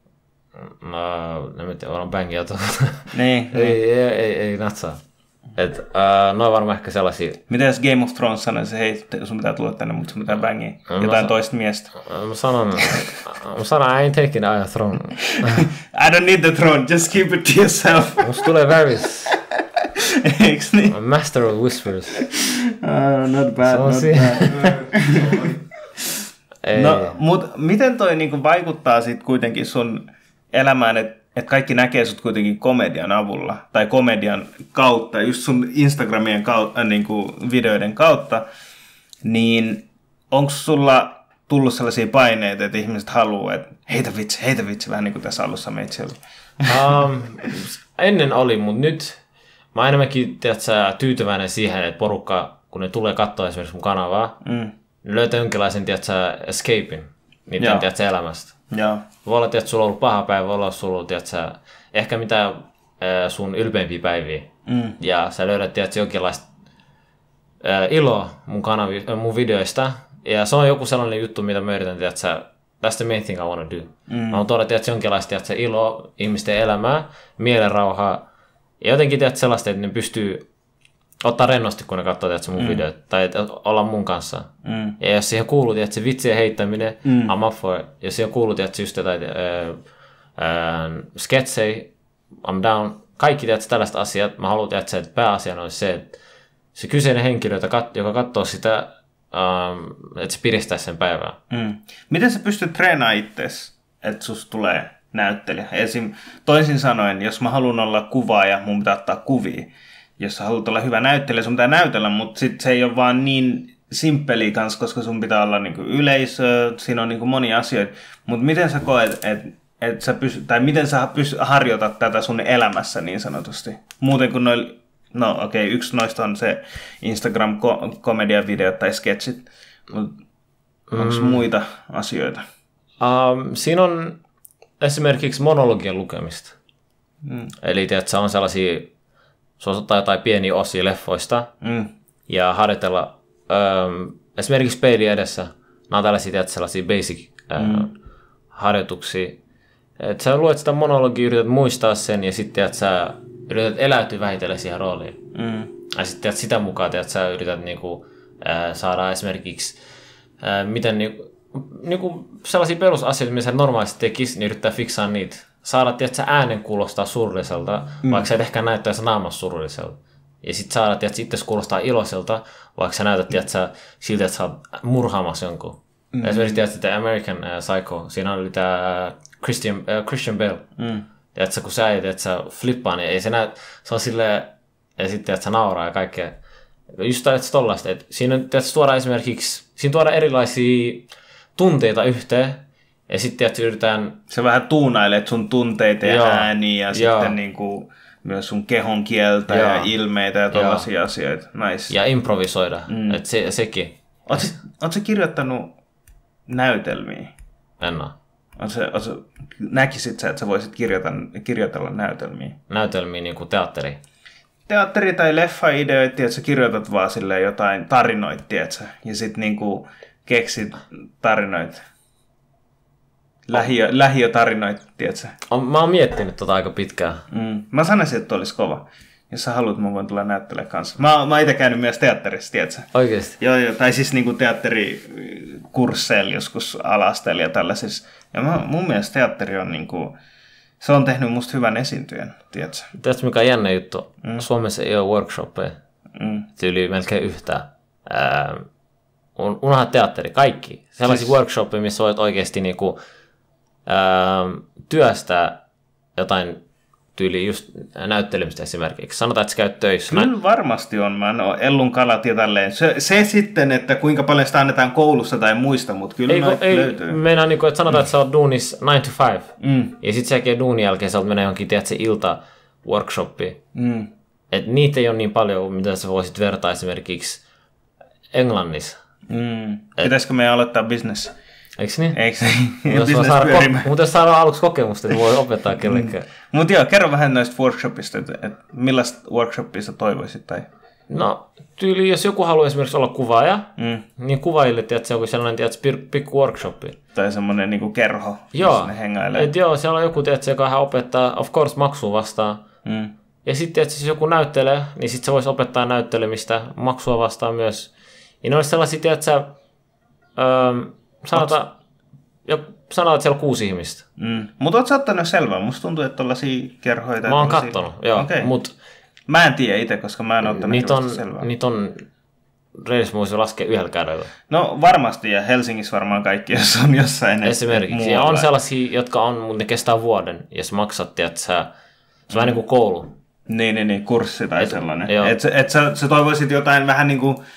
En tiedä, on bängiä tuolla. Niin. ei natsaa. Noin varmaan ehkä sellaisia. Mitä jos Game of Thrones sanoisi, hei, sun pitää tulla tänne, mutta sun pitää bängiä jotain toista miestä? Mä sanon, I ain't taking the throne. I don't need the throne, just keep it to yourself. Musta tulee Varys. Eiks niin? I'm master of whispers. Not bad, not bad. No, mutta miten toi niinku vaikuttaa sit kuitenkin sun elämään, että kaikki näkee sut kuitenkin komedian avulla, tai komedian kautta, just sun Instagramien kautta, niinku videoiden kautta, niin onko sulla tullut sellaisia paineita, että ihmiset haluaa, että heitä vitsi, vähän niin kuin tässä alussa meitsellä? Ennen oli, mutta nyt mä oon enemmänkin tyytyväinen siihen, että porukka, kun ne tulee katsoa esimerkiksi mun kanavaa, ne löytää jonkinlaisen escapein niiden elämästä. Voi olla, että sulla on ollut paha päivä, voi olla, että sulla on ollut ehkä mitä sun ylpeimpiä päiviä. Ja sä löydät jonkinlaista iloa mun videoista. Ja se on joku sellainen juttu, mitä mä yritän, that's the main thing I want to do. Mä haluan tuoda jonkinlaista iloa ihmisten elämää, mielenrauhaa. Ja jotenkin sellaista, että ne pystyy ottaa rennosti, kun ne katsoo mun videoita, tai olla mun kanssa. Ja jos siihen kuuluu se vitsien heittäminen, I'm up for it. Jos siihen kuuluu just jotain sketsejä, I'm down. kaikki tiedät tällaiset asiat. Mä haluan, että pääasiana olisi se, että se kyseinen henkilö, joka katsoo sitä, että se piristää sen päivää. Miten sä pystyt treenaamaan itseäsi, että susta tulee näyttelijä? Toisin sanoen, jos mä haluan olla kuvaaja, mun pitää ottaa kuvia. Jos sä haluat olla hyvä näyttelijä, sun pitää näytellä, mutta sit se ei ole vaan niin simppeli kanssa, koska sun pitää olla niinku yleisö, siinä on niinku monia asioita. Mutta miten sä koet, miten sä harjoitat tätä sun elämässä niin sanotusti? Muuten kuin yksi noista on se Instagram-komediavideot tai sketsit, mutta onko muita asioita? Siinä on esimerkiksi monologian lukemista. Eli se on sellaisia, suosittaa jotain pieniä osia leffoista ja harjoitella esimerkiksi peili edessä. Nämä on tällaisia sellaisia basic harjoituksia. Et sä luet sitä monologia, yrität muistaa sen ja sitten sä yrität eläytyä vähitellen siihen rooliin. Ja sitten sitä mukaan sä yrität niinku, saada esimerkiksi miten niinku sellaisia perusasioita, mitä sä normaalisti tekisi, niin yrittää fiksaa niitä. Saada äänen kuulostaa surulliselta, vaikka sä et ehkä näyttäisi naamassa surulliselta. Ja sitten saada itse kuulostaa iloiselta, vaikka sä näytät siltä, että sä oot murhaamassa jonkun. Esimerkiksi tämä American Psycho, siinä oli tämä Christian Bale. Kun sä flippaa, niin ei se näy, se on silleen, ja sitten että sä nauraa ja kaikkea. Just tollaista, että siinä tuodaan esimerkiksi, siinä tuodaan erilaisia tunteita yhteen, ja sitten yritetään... Se vähän tuunailet sun tunteita ja ääniä, ja sitten niinku myös sun kehon kieltä ja ilmeitä ja tollaisia asioita. Nice. Ja improvisoida, että sekin. Ootko kirjoittanut näytelmiä? En ole. Näkisit sä, että sä voisit kirjoitella näytelmiä? Näytelmiä niin kuin teatteri? Teatteri- tai leffa-ideoita, että sä kirjoitat vaan silleen jotain tarinoita, tiedätkö? Ja sit niinku keksit tarinoita. Lähiötarinoita, tiedätkö? Mä oon miettinyt aika pitkään. Mä sanoisin, että olisi kova. Jos sä haluat, mä voin tulla näyttelemään kanssa. Mä oon itse käynyt myös teatterissa, tiedätkö? Oikeesti? Joo, tai siis niinku teatterikursseilla joskus ala-asteella ja tällaisissa. Ja mun mielestä teatteri on niinku, se on tehnyt musta hyvän esiintyjän, tiedätkö? Tiedätkö mikä on jännä juttu? Suomessa ei ole workshoppeja. Tyyli melkein yhtään. Unohda teatteri, kaikki. Sellaisia workshoppeja, missä voit oikeasti niinku, työstää jotain tyyli just näyttelemistä esimerkiksi. Sanotaan, että sä käyt töissä. Kyllä varmasti on. Mä Ellun kalat ja tälleen. Se sitten, että kuinka paljon sitä annetaan koulussa tai muista, mutta kyllä löytyy. Meinaa, että sanotaan, että sä oot duunis 9 to 5. Ja sit sen jälkeen duunin jälkeen sä oot mennä johonkin, tiedät, se ilta-workshoppiin. Et niitä ei ole niin paljon, mitä sä voisit vertaa esimerkiksi Englannissa. Pitäisikö meidän aloittaa business? Eikö niin? Eikö Mutta jos saadaan aluksi kokemusta, niin voi opettaa kellekään. Mutta joo, kerro vähän näistä workshopista, että millaista workshopista toivoisit? Tai... No, tyyli, jos joku haluaa esimerkiksi olla kuvaaja, niin kuvaajille, tiedätkö, joku sellainen, pikku workshopi. Tai semmoinen niin kuin kerho, missä ne hengailee. Joo, siellä on joku, tiedätkö, joka hän opettaa, of course, maksua vastaan. Ja sitten, jos joku näyttelee, niin sitten se voisi opettaa näyttelemistä maksua vastaan myös. Ja ne olisi sellaisia, tiedätkö, sanotaan, että siellä on 6 ihmistä. Mutta ootko sä ottanut selvää? Musta tuntuu, että tollaisia kerhoita... Mä oon kattonut, joo. Okay. Mut mä en tiedä itse, koska mä en ottanut selvää. Niitä on reilissä muista laskea yhdellä kädellä. No varmasti, ja Helsingissä varmaan kaikki, jos on jossain. Esimerkiksi. Ja on sellaisia, jotka on, mutta ne kestää vuoden. Ja sä maksat, että se on vähän niin kuin koulu. Niin, kurssi tai sellainen. Että sä toivoisit jotain vähän niin kuin...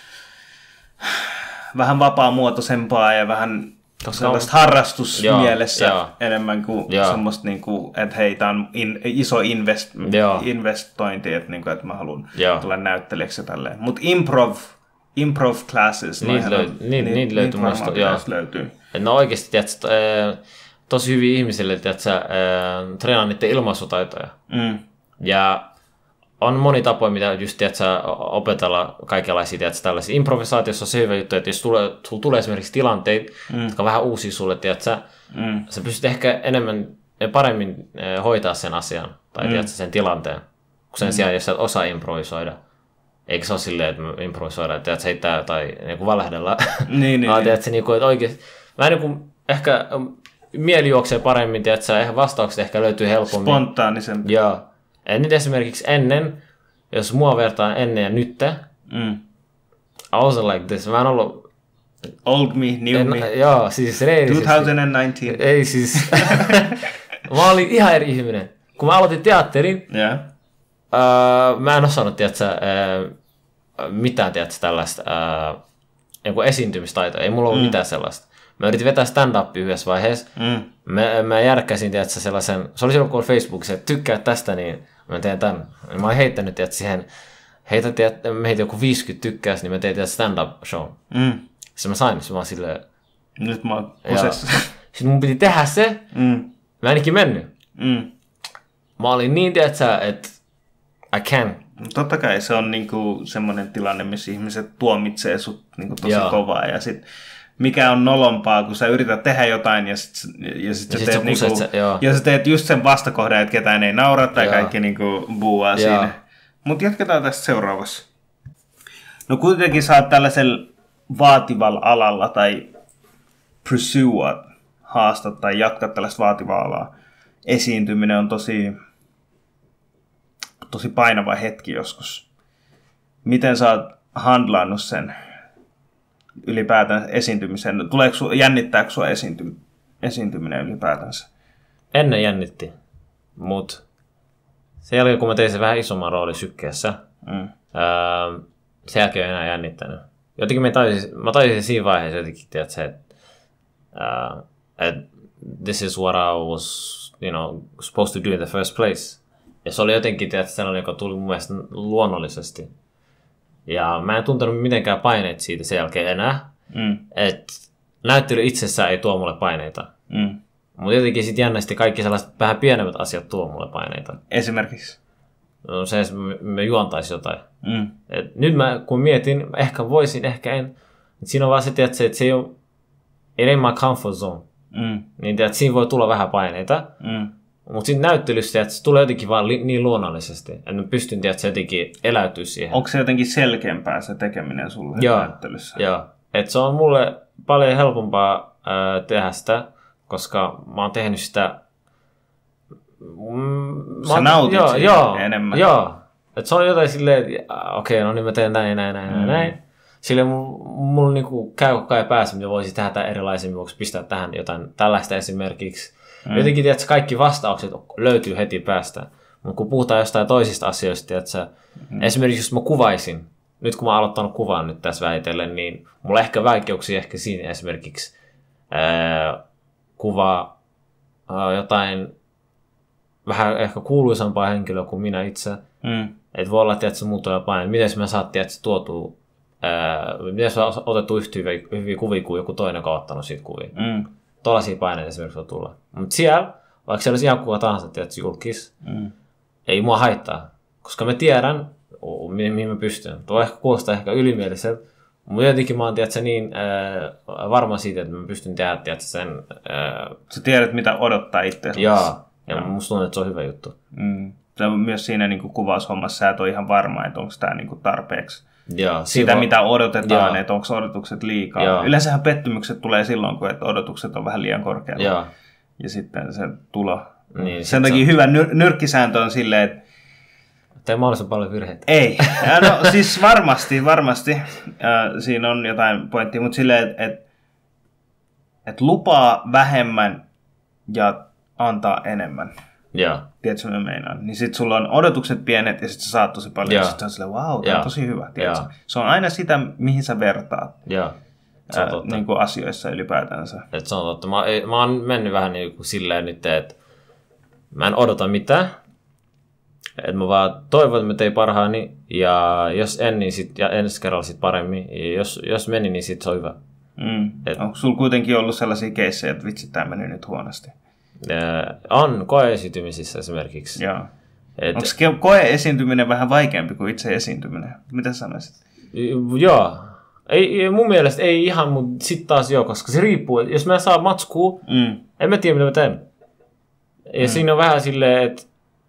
vähän vapaamuotoisempaa ja vähän sellaista harrastusmielessä enemmän kuin semmoista, niin kuin, että hei, tämä on iso investointi, että, niin kuin, että mä haluan tulla näyttelijäksi ja tälleen. Mutta improv classes, niitä löytyy musta. Löytyy. No oikeasti, tiedätkö, tosi hyviä ihmisille, tiedätkö, treenaa niiden ilmaisutaitoja. Ja on moni tapoja, mitä just tiedätkö, opetella kaikenlaisia tiedätkö, tällaisia. Improvisaatiossa on se hyvä juttu, että jos sulla tulee esimerkiksi tilanteita, jotka on vähän uusia sulle, tiedätkö, sä pystyt ehkä enemmän ja paremmin hoitaa sen asian tai tiedätkö, sen tilanteen, kun sen sijaan, jos sä et osaa improvisoida. Eikä se ole silleen, että me improvisoidaan, että tiedätkö, heittää tai niin valehdellaan. Tiedätkö, niin kuin, että oikeasti, vähän niin kuin ehkä mieli juoksee paremmin, tiedätkö, vastaukset ehkä löytyy helpommin. Spontaanisempi. Joo. nyt esimerkiksi ennen, jos mua vertaa ennen ja nyt, I wasn't like this. Mä en ollut... Old me, new me. Joo, siis reilisesti. 2019. Ei siis. Mä olin ihan eri ihminen. Kun mä aloitin teatterin, mä en osannut, mitään, tällaista joku esiintymistaitoa. Ei mulla ollut mitään sellaista. Mä yritin vetää stand-upia yhdessä vaiheessa. Mä järkkäsin, sellaisen, se oli silloin, kun oli Facebookissa, että tykkää tästä, niin mä teen tän. Mä olin heittänyt, siihen, mä heitin joku 50 tykkäys, niin mä tein stand-up show. Sitten mä sain, mä silleen... Nyt mä oon posessa. Sitten mun piti tehdä se, mä enikin mennyt. Mä olin niin, että I can. Totta kai se on niinku semmoinen tilanne, missä ihmiset tuomitsee sut niinku tosi kovaa. Ja sit, mikä on nolompaa, kun sä yrität tehdä jotain ja sit sä teet just sen vastakohdan, että ketään ei naura tai kaikki niinku buuaa siinä. Mutta jatketaan tästä seuraavassa. No kuitenkin sä oot tällaisella vaativalla alalla tai pursua, haastat tai jatkat tällaista vaativaa alaa. Esiintyminen on tosi painava hetki joskus. Miten sä oot handlannut sen ylipäätään esiintymisen? Jännittääkö sua esiintyminen ylipäätänsä? Ennen jännitti, mutta sen jälkeen kun mä tein sen vähän isomman roolin sykkeessä, sen jälkeen ei enää jännittänyt. Jotenkin mä tajusin siinä vaiheessa jotenkin, että this is what I was, supposed to do in the first place. Ja se oli jotenkin, sellainen, joka tuli mun mielestä luonnollisesti. Ja mä en tuntenut mitenkään paineita siitä sen jälkeen enää. Että näyttely itsessään ei tuo mulle paineita. Mutta jotenkin sitten jännästi kaikki sellaiset vähän pienemmät asiat tuo mulle paineita. Esimerkiksi? No se, että me juontaisi jotain. Et nyt mä kun mietin, ehkä voisin, ehkä en. Siinä on vaan se, että se ei ole my comfort zone. Niin että siinä voi tulla vähän paineita. Mutta sitten näyttelyssä, että se tulee jotenkin vaan niin luonnollisesti, että mä pystyn jotenkin eläytyä siihen. Onko se jotenkin selkeämpää se tekeminen sulle näyttelyssä? Joo. Että se on mulle paljon helpompaa tehdä sitä, koska mä oon tehnyt sitä... Sä nautit enemmän. Joo. Että se on jotain silleen, että okei, no niin mä teen näin. Silleen mulla niinku käy koko ajan päässä, mitä voisi tehdä erilaisemmin, voiko pistää tähän jotain tällaista esimerkiksi. Jotenkin tiedätkö, kaikki vastaukset löytyy heti päästä. Mutta kun puhutaan jostain toisista asioista, tiedätkö, esimerkiksi jos mä kuvaisin, nyt kun mä oon aloittanut kuvaan nyt tässä väitellen, niin mulla ehkä vaikeuksia ehkä siinä esimerkiksi kuvaa jotain vähän ehkä kuuluisampaa henkilöä kuin minä itse. Että voi olla, että muut on jotain, miten mä saat tuotua, miten sä otettu yhtä hyviä kuvia kuin joku toinen, joka on ottanut siitä kuvia. Tuollaisia paineita esimerkiksi voi tulla. Mutta siellä, vaikka siellä olisi ihan kuka tahansa, tiedätkö, julkis, ei mua haittaa. Koska mä tiedän, mihin mä pystyn. Tuo ehkä kuulostaa ehkä ylimieliseltä, mutta jotenkin mä oon niin varma siitä, että mä pystyn tehdä sen... Sä tiedät, mitä odottaa itseäsi. Joo, ja musta tuntuu, että se on hyvä juttu. Myös siinä niin kuvaushommassa sä et ole ihan varma, että onko tämä niin tarpeeksi. Joo, sitä, mitä odotetaan, että onko odotukset liikaa. Joo. Yleensähän pettymykset tulee silloin, kun odotukset on vähän liian korkealla. Joo. Ja sitten se tulo. Niin, sen takia hyvä nyrkkisääntö on silleen, että... Tee mahdollisimman paljon virheitä. Ei. No siis varmasti. Siinä on jotain pointtia, mutta silleen, että lupaa vähemmän ja antaa enemmän. Joo. Tiedätkö, mitä meinaan? Niin sit sulla on odotukset pienet ja sit sä saat tosi paljon. Ja sit on silleen, wow, tää on tosi hyvä. Se on aina sitä, mihin sä vertaat. Joo. Niin kuin asioissa ylipäätänsä. Et se on totta. Mä oon mennyt vähän niin kuin silleen nyt, että mä en odota mitään. Että mä vaan toivon, että mä tein parhaani. Ja jos en, niin sit, ja ensi kerralla sit paremmin. Ja jos meni, niin sit se on hyvä. Onko sulla kuitenkin ollut sellaisia keissejä, että vitsi, tää meni nyt huonosti? On koe-esiintymisissä esimerkiksi. Joo. Onko koe-esiintyminen vähän vaikeampi kuin itse esiintyminen? Mitä sanoisit? Joo. Ei, mun mielestä ei ihan, mutta sitten taas joo, koska se riippuu. Jos mä saan matskua, en mä tiedä mitä mä teen. Ja siinä on vähän silleen, että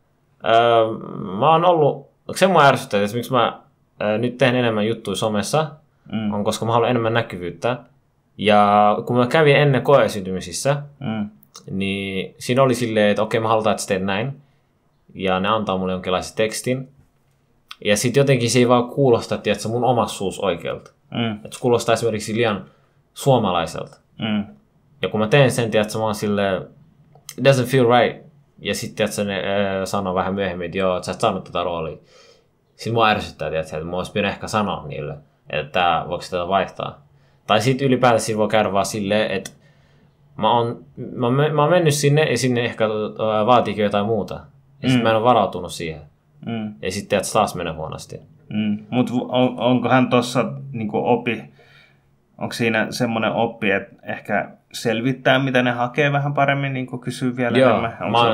mä oon ollut, se mua ärsyttää, että miksi mä nyt teen enemmän juttuja somessa, on koska mä haluan enemmän näkyvyyttä. Ja kun mä kävin ennen koe-esiintymisissä, niin siinä oli silleen, että okei, mä halutaan, että sä teet näin. ja ne antaa mulle jonkinlaisen tekstin. Ja sitten jotenkin se ei vaan kuulosta, tiedätkö, mun omassa suus oikealta. Että se kuulostaa esimerkiksi liian suomalaiselta. Ja kun mä teen sen, tiedätkö, mä oon silleen, it doesn't feel right. Ja sitten, tiedätkö, ne sanoo vähän myöhemmin, että joo, että sä et saanut tätä roolia. Sitten mua ärsyttää, tiedätkö, että mä olisi pitänyt ehkä sanoa niille, että voiko tätä vaihtaa. Tai sitten ylipäätään siinä voi käydä vaan silleen, että mä oon mennyt sinne ja sinne ehkä vaatiikin jotain muuta. Ja sitten mä en ole varautunut siihen. Ja sitten tiedätkö, taas menee huonosti. Mutta onkohan tuossa niinku onko siinä semmoinen oppi, että ehkä selvittää, mitä ne hakee vähän paremmin, niin kuin kysyy vielä enemmän?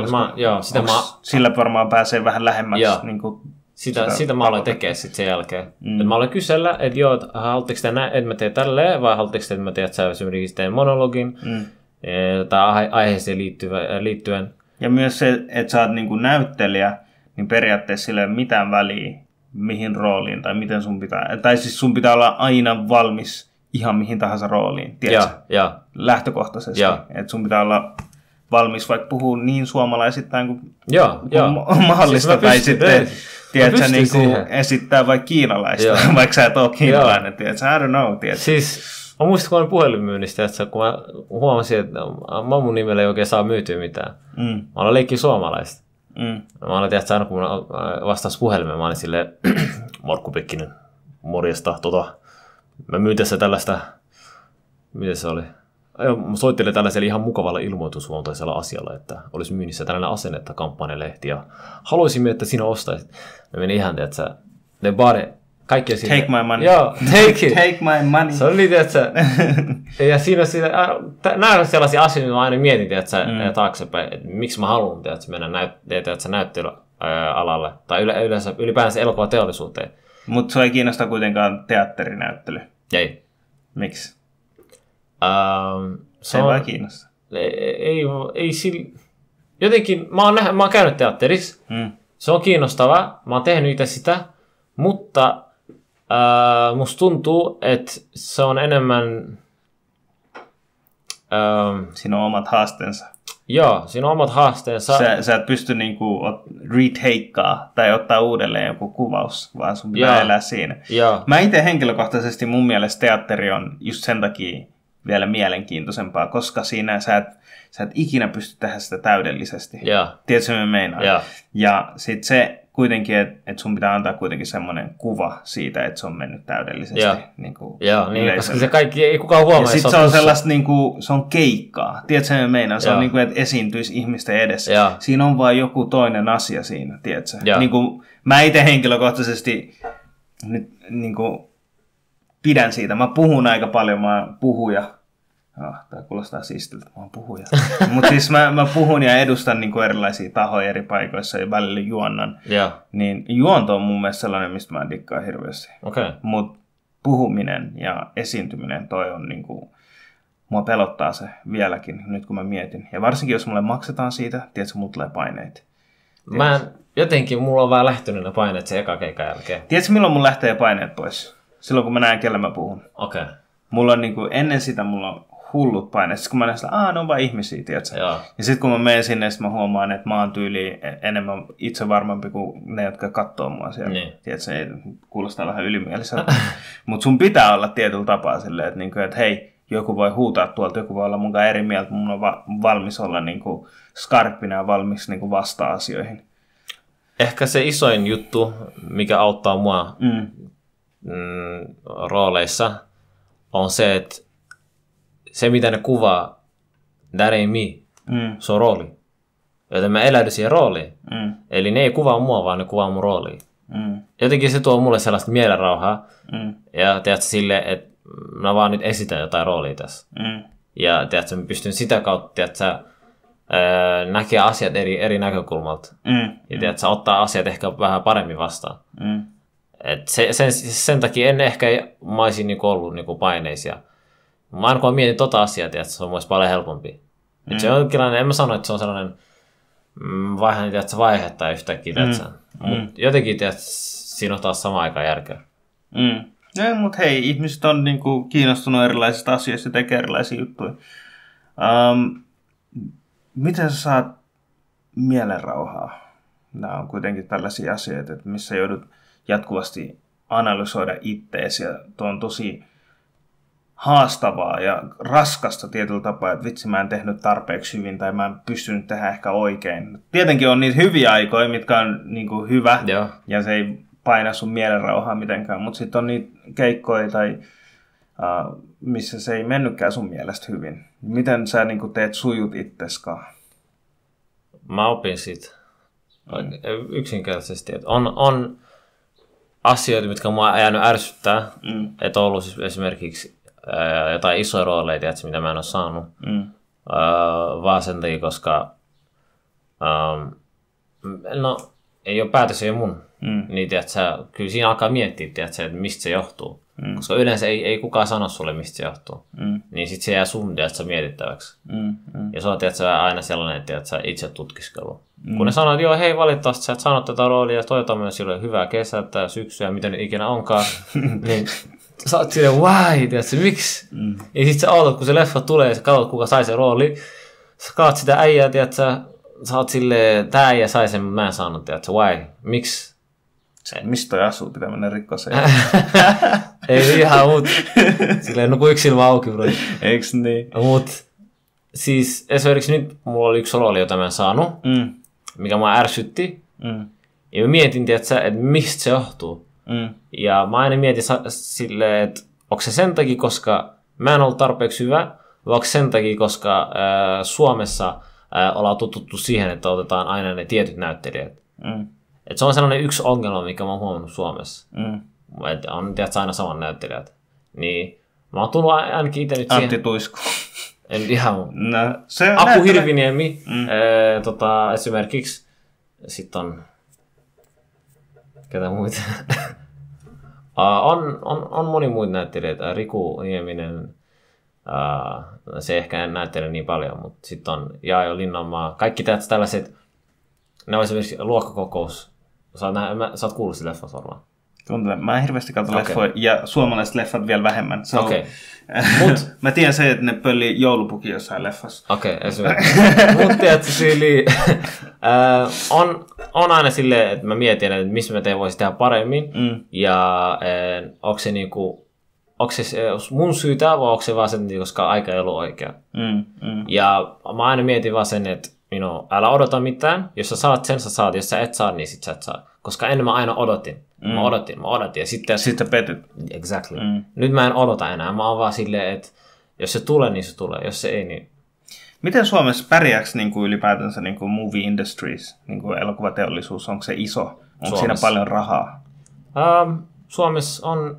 Sillä varmaan pääsee vähän lähemmäksi. Niin kuin sitä mä aloin tekemään sitten sen jälkeen. Mä aloin kysellä, että joo, haluatteko te näin, että mä teen tälleen, vai haluatteko te, että mä teen, että esimerkiksi teen monologin tai aiheeseen liittyen. Ja myös se, että sä oot niin kuin näyttelijä, niin periaatteessa sillä ei ole mitään väliä, mihin rooliin tai miten sun pitää. Tai siis sun pitää olla aina valmis ihan mihin tahansa rooliin, tiedätkö? Lähtökohtaisesti. Että sun pitää olla valmis vaikka puhua niin suomalaisittain kuin mahdollista. Siis tai sitten tiedätkö, niin esittää vaikka kiinalaista, vaikka sä et ole kiinalainen, tiedätkö? I don't know, tiedätkö? Siis mä muistan, kun olin puhelinmyynnistä, että kun mä huomasin, että mun nimellä ei oikein saa myytyä mitään. Mä olen leikkiä suomalaista. Mä olin, tiedätkö, aina kun mä vastasin puhelimeen, mä olin silleen, Markku Pekkinen, morjesta, mä myyn tässä tällaista, miten se oli? Mä soittelin tällaisella ihan mukavalla ilmoitusluontoisella asialla, että olisi myynnissä tällainen asennetta kampanjalehti ja haluaisimme, että sinä ostaisit. Mä menin ihan, tiedätkö, ne bare, kaikki siinä. Take my money. Joo, take it. Take my money. Se oli, tiedätkö, ja siinä nämä on sellaisia asioita, mitä mä aina mietin, tiedätkö, taaksepäin, että miksi mä haluan, tiedätkö, mennä näyttelyalalle tai ylipäänsä elokuvateollisuuteen. Mutta sua ei kiinnosta kuitenkaan teatterinäyttely. Ei. Miksi? Se ei vaan kiinnosta. Ei jotenkin, mä oon käynyt teatterissa. Se on kiinnostavaa. Mä oon tehnyt itse sitä. Mutta musta tuntuu, että se on enemmän... Siinä on omat haasteensa. Joo, siinä on omat haasteensa. Sä et pysty niinku retakeaa tai ottaa uudelleen joku kuvaus, vaan sun pitää elää siinä. Mä itse henkilökohtaisesti mun mielestä teatteri on just sen takia vielä mielenkiintoisempaa, koska siinä sä et ikinä pysty tehdä sitä täydellisesti. Tiedätkö, mitä meinaan? Ja sit se kuitenkin, että sun pitää antaa kuitenkin semmoinen kuva siitä, että se on mennyt täydellisesti. Koska se kaikki ei kukaan huomaa. Ja sit se on sellaista, niinku, se on keikkaa. Tiedätkö, mitä meinaan? Se on niinku, että esiintyisi ihmisten edessä. Siinä on vaan joku toinen asia siinä, tiedätkö? Niinku, mä itse henkilökohtaisesti nyt niinku, pidän siitä. Mä puhun aika paljon, mä oon puhuja. Tämä kuulostaa siistiltä, mä oon puhuja. Mutta siis mä puhun ja edustan niinku erilaisia tahoja eri paikoissa ja välillä juonnan. Niin juonto on mun mielestä sellainen, mistä mä dikkaan hirveästi. Mutta puhuminen ja esiintyminen, toi on niinku, mua pelottaa se vieläkin nyt kun mä mietin. Ja varsinkin jos mulle maksetaan siitä, tiedätkö, mulla tulee paineita. Jotenkin mulla on vähän lähtenyt ne paineet sen eka keikan jälkeen. Tiedätkö milloin mun lähtee paineet pois? Silloin kun mä näen, kellä mä puhun. Mulla on niinku, ennen sitä mulla on hullut paineet. Sitten kun mä näen sitä, ne on vaan ihmisiä, tiedätkö? Ja sitten kun mä menen sinne, mä huomaan, että mä oon tyyliin enemmän itsevarmempi kuin ne, jotka katsoo mua siellä. Tiedätkö, se kuulostaa vähän ylimieliseltä. Mutta sun pitää olla tietyllä tapaa silleen, että, niinku, että hei, joku voi huutaa tuolta, joku voi olla munkaan eri mieltä, mun on valmis olla niinku skarppina ja valmis niinku vastaa asioihin. Ehkä se isoin juttu, mikä auttaa mua rooleissa, on se, että se, mitä ne kuvaa, that ain't me, se on rooli. Joten mä eläydyn siihen rooliin. Eli ne ei kuvaa mua, vaan ne kuvaa mun rooliin. Jotenkin se tuo mulle sellaista mielenrauhaa. Ja tiedätkö silleen, että mä vaan nyt esitän jotain roolia tässä. Ja tiedätkö, mä pystyn sitä kautta, tiedätkö, näkee asiat eri näkökulmalta. Ja tiedätkö, ottaa asiat ehkä vähän paremmin vastaan. Et sen takia en ehkä mä olisin niinku ollut niinku paineisia. Mä aina kun mietin tota asiaa, tiedätkö, se on myös paljon helpompi. Se on jonkinlainen, en mä sano, että se on sellainen vaihe tai yhtäkkiä, mutta jotenkin, tiedätkö, siinä on taas samaan aikaan järkeä. Mutta hei, ihmiset on niinku kiinnostunut erilaisista asioista ja tekee erilaisia juttuja. Miten sä saat mielenrauhaa? nämä on kuitenkin tällaisia asioita, että missä joudut jatkuvasti analysoida itteesi ja tuo on tosi haastavaa ja raskasta tietyllä tapaa, että vitsi mä en tehnyt tarpeeksi hyvin tai mä en pystynyt tehdä ehkä oikein. Tietenkin on niitä hyviä aikoja, mitkä on niin kuin hyvä ja se ei paina sun mielenrauhaa mitenkään, mutta sitten on niitä keikkoja tai missä se ei mennytkään sun mielestä hyvin. Miten sä niin kuin teet sujut itseskaan? Mä opin siitä yksinkertaisesti, että on asioita, mitkä mua on jäänyt ärsyttää, että on ollut siis esimerkiksi jotain isoja rooleja, tiedätkö, mitä mä en ole saanut, vaan sen takia, koska no, ei ole päätös, ei ole mun. Niin tiedätkö, kyllä siinä alkaa miettiä, tiedätkö, että mistä se johtuu. Koska yleensä ei kukaan sano sulle, mistä se johtuu. Niin sit se jää sun tiedätkö, mietittäväksi. Ja se on tiedätkö, aina sellainen, että tiedätkö, itse tutkiskelu. Kun ne sanoo, että joo, hei valitettavasti sä et saanut tätä roolia, toivotaan myös silloin hyvää kesää tai syksyä, mitä nyt ikinä onkaan, niin sä oot silleen, why, tiedätkö, miksi? Ja sit sä ootat, kun se leffa tulee ja sä katsot, kuka sai sen rooli, sä katsot sitä äijää, tiedätkö, sä oot silleen, tää äijä sai sen, mutta mä en saanut, tiedätkö, why, miksi? Mistä toi asuu, pitää mennä rikkoseen. Ei ihan, mut silleen, no kun yksi silmä auki, bro. Eiks niin? Mut siis esimerkiksi nyt mulla oli yksi rooli, jota mä en saanut, mikä mua ärsytti. Ja mä mietin, tiedätkö, että mistä se johtuu. Ja mä aina mietin silleen, että onko se sen takia, koska mä en ollut tarpeeksi hyvä, vai onko sen takia, koska Suomessa ollaan tututtu siihen, että otetaan aina ne tietyt näyttelijät. Et se on sellainen yksi ongelma, mikä mä oon huomannut Suomessa. Että on tiedätkö, aina saman näyttelijät. Niin mä oon tullut ainakin itse nyt siihen. Antti Tuisku. En ihan. No, se on Aku Hirviniemi esimerkiksi. Sitten on ketä muita. on moni muita näyttelijöitä. Riku Nieminen. Se ehkä en näyttele niin paljon, mutta sitten on Jaajo Linnanmaa. Kaikki tällaiset. Ne on esimerkiksi Luokkakokous. Sä oot kuullut sitä leffasta varmaan. Mä en hirveästi katso leffoja ja suomalaiset leffat vielä vähemmän. Okay. Mä tiedän se, että ne pöllii joulupukin jossain leffassa. Okei, esimerkiksi. Mut tiedätkö, on aina silleen, että mä mietin, että missä mä voisin tehdä paremmin. Ja onko se mun syytä vai onko se vaan sen, koska aika ei ollut oikea. Ja mä aina mietin vaan sen, että älä odota mitään. Jos sä saat sen, sä saat. Jos sä et saa, niin sit sä et saa. Koska ennen mä aina odotin. Mä odotin. Ja sitten petyt. Exactly. Nyt mä en odota enää. Mä oon vaan silleen, että jos se tulee, niin se tulee. Jos se ei, niin... Miten Suomessa pärjääks ylipäätänsä movie industries, elokuvateollisuus? Onko se iso? Onko siinä paljon rahaa? Suomessa on...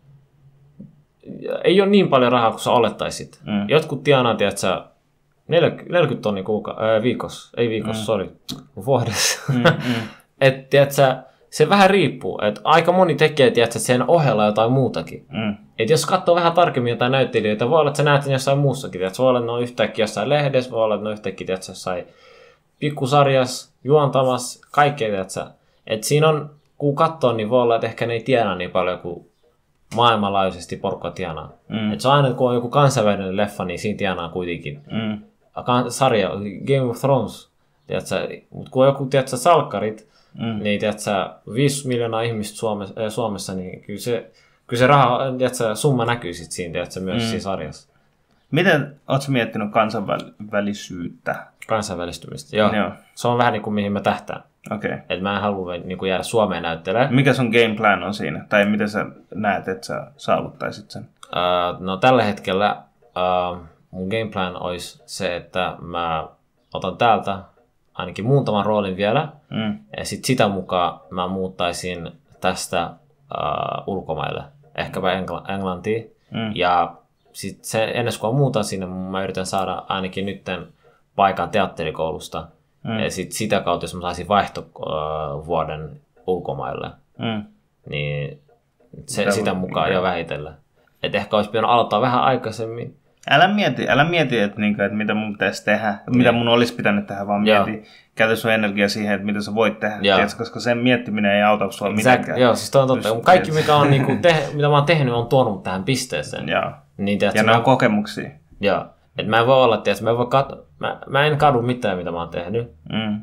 Ei ole niin paljon rahaa kuin sä olettaisit. Jotkut tienaa, tiedätkö, 40 tonnia viikossa. Ei viikossa, vuodessa. Että tiedätkö, se vähän riippuu. Että aika moni tekee, tiedätkö, sen ohella jotain muutakin. Että jos katsoo vähän tarkemmin jotain näyttelijöitä, voi olla, että sä näet sen jossain muussakin. Tiedätkö, voi olla, että ne on yhtäkkiä jossain lehdessä, voi olla, että ne on yhtäkkiä tiedätkö, jossain pikkusarjassa, juontamassa, kaikkea. Tiedätkö. Että siinä on, kun katsoo, niin voi olla, että ehkä ne ei tiedä niin paljon kuin maailmanlaajuisesti porukka tienaa. Että se on aina, kun on joku kansainvälinen leffa, niin siinä tienaa kuitenkin. Sarja, Game of Thrones, mutta kun on joku, tiedätkö, salkkarit, niin tiedätkö, 5 miljoonaa ihmistä Suomessa, niin kyllä se raha, tiedätkö, summa näkyy sit siinä, tiedätkö, myös siinä sarjassa. Miten ootko miettinyt kansainvälisyyttä? Kansainvälistymistä, joo. Se on vähän niin kuin mihin mä tähtään. Okay. Että mä en halua niin kuin jäädä Suomeen näyttelemään. Mikä sun game plan on siinä? Tai miten sä näet, että sä saavuttaisit sen? No tällä hetkellä mun game plan olisi se, että mä otan täältä ainakin muutaman roolin vielä. Ja sit sitä mukaan mä muuttaisin tästä ulkomaille. Ehkäpä Englantiin. Ja sit ennen kuin mä muutan sinne, mä yritän saada ainakin nytten paikan teatterikoulusta. Ja sit sitä kautta, jos mä saisin vaihtovuoden ulkomaille, niin sitä mukaan jo vähitellen. Että ehkä olisi pitänyt aloittaa vähän aikaisemmin. Älä mieti että mitä mun pitäisi tehdä, mitä mun olisi pitänyt tehdä, vaan mieti, käytä sun energiaa siihen, että mitä sä voit tehdä, tiedätkö, koska sen miettiminen ei auta sua mitenkään. Joo, siis toi on totta. Kaikki, mikä on, mitä mä oon tehnyt, on tuonut tähän pisteeseen. Niin, ja ne on kokemuksia. Joo. Että mä en voi olla, tiedätkö, mä en kadu mitään, mitä mä oon tehnyt.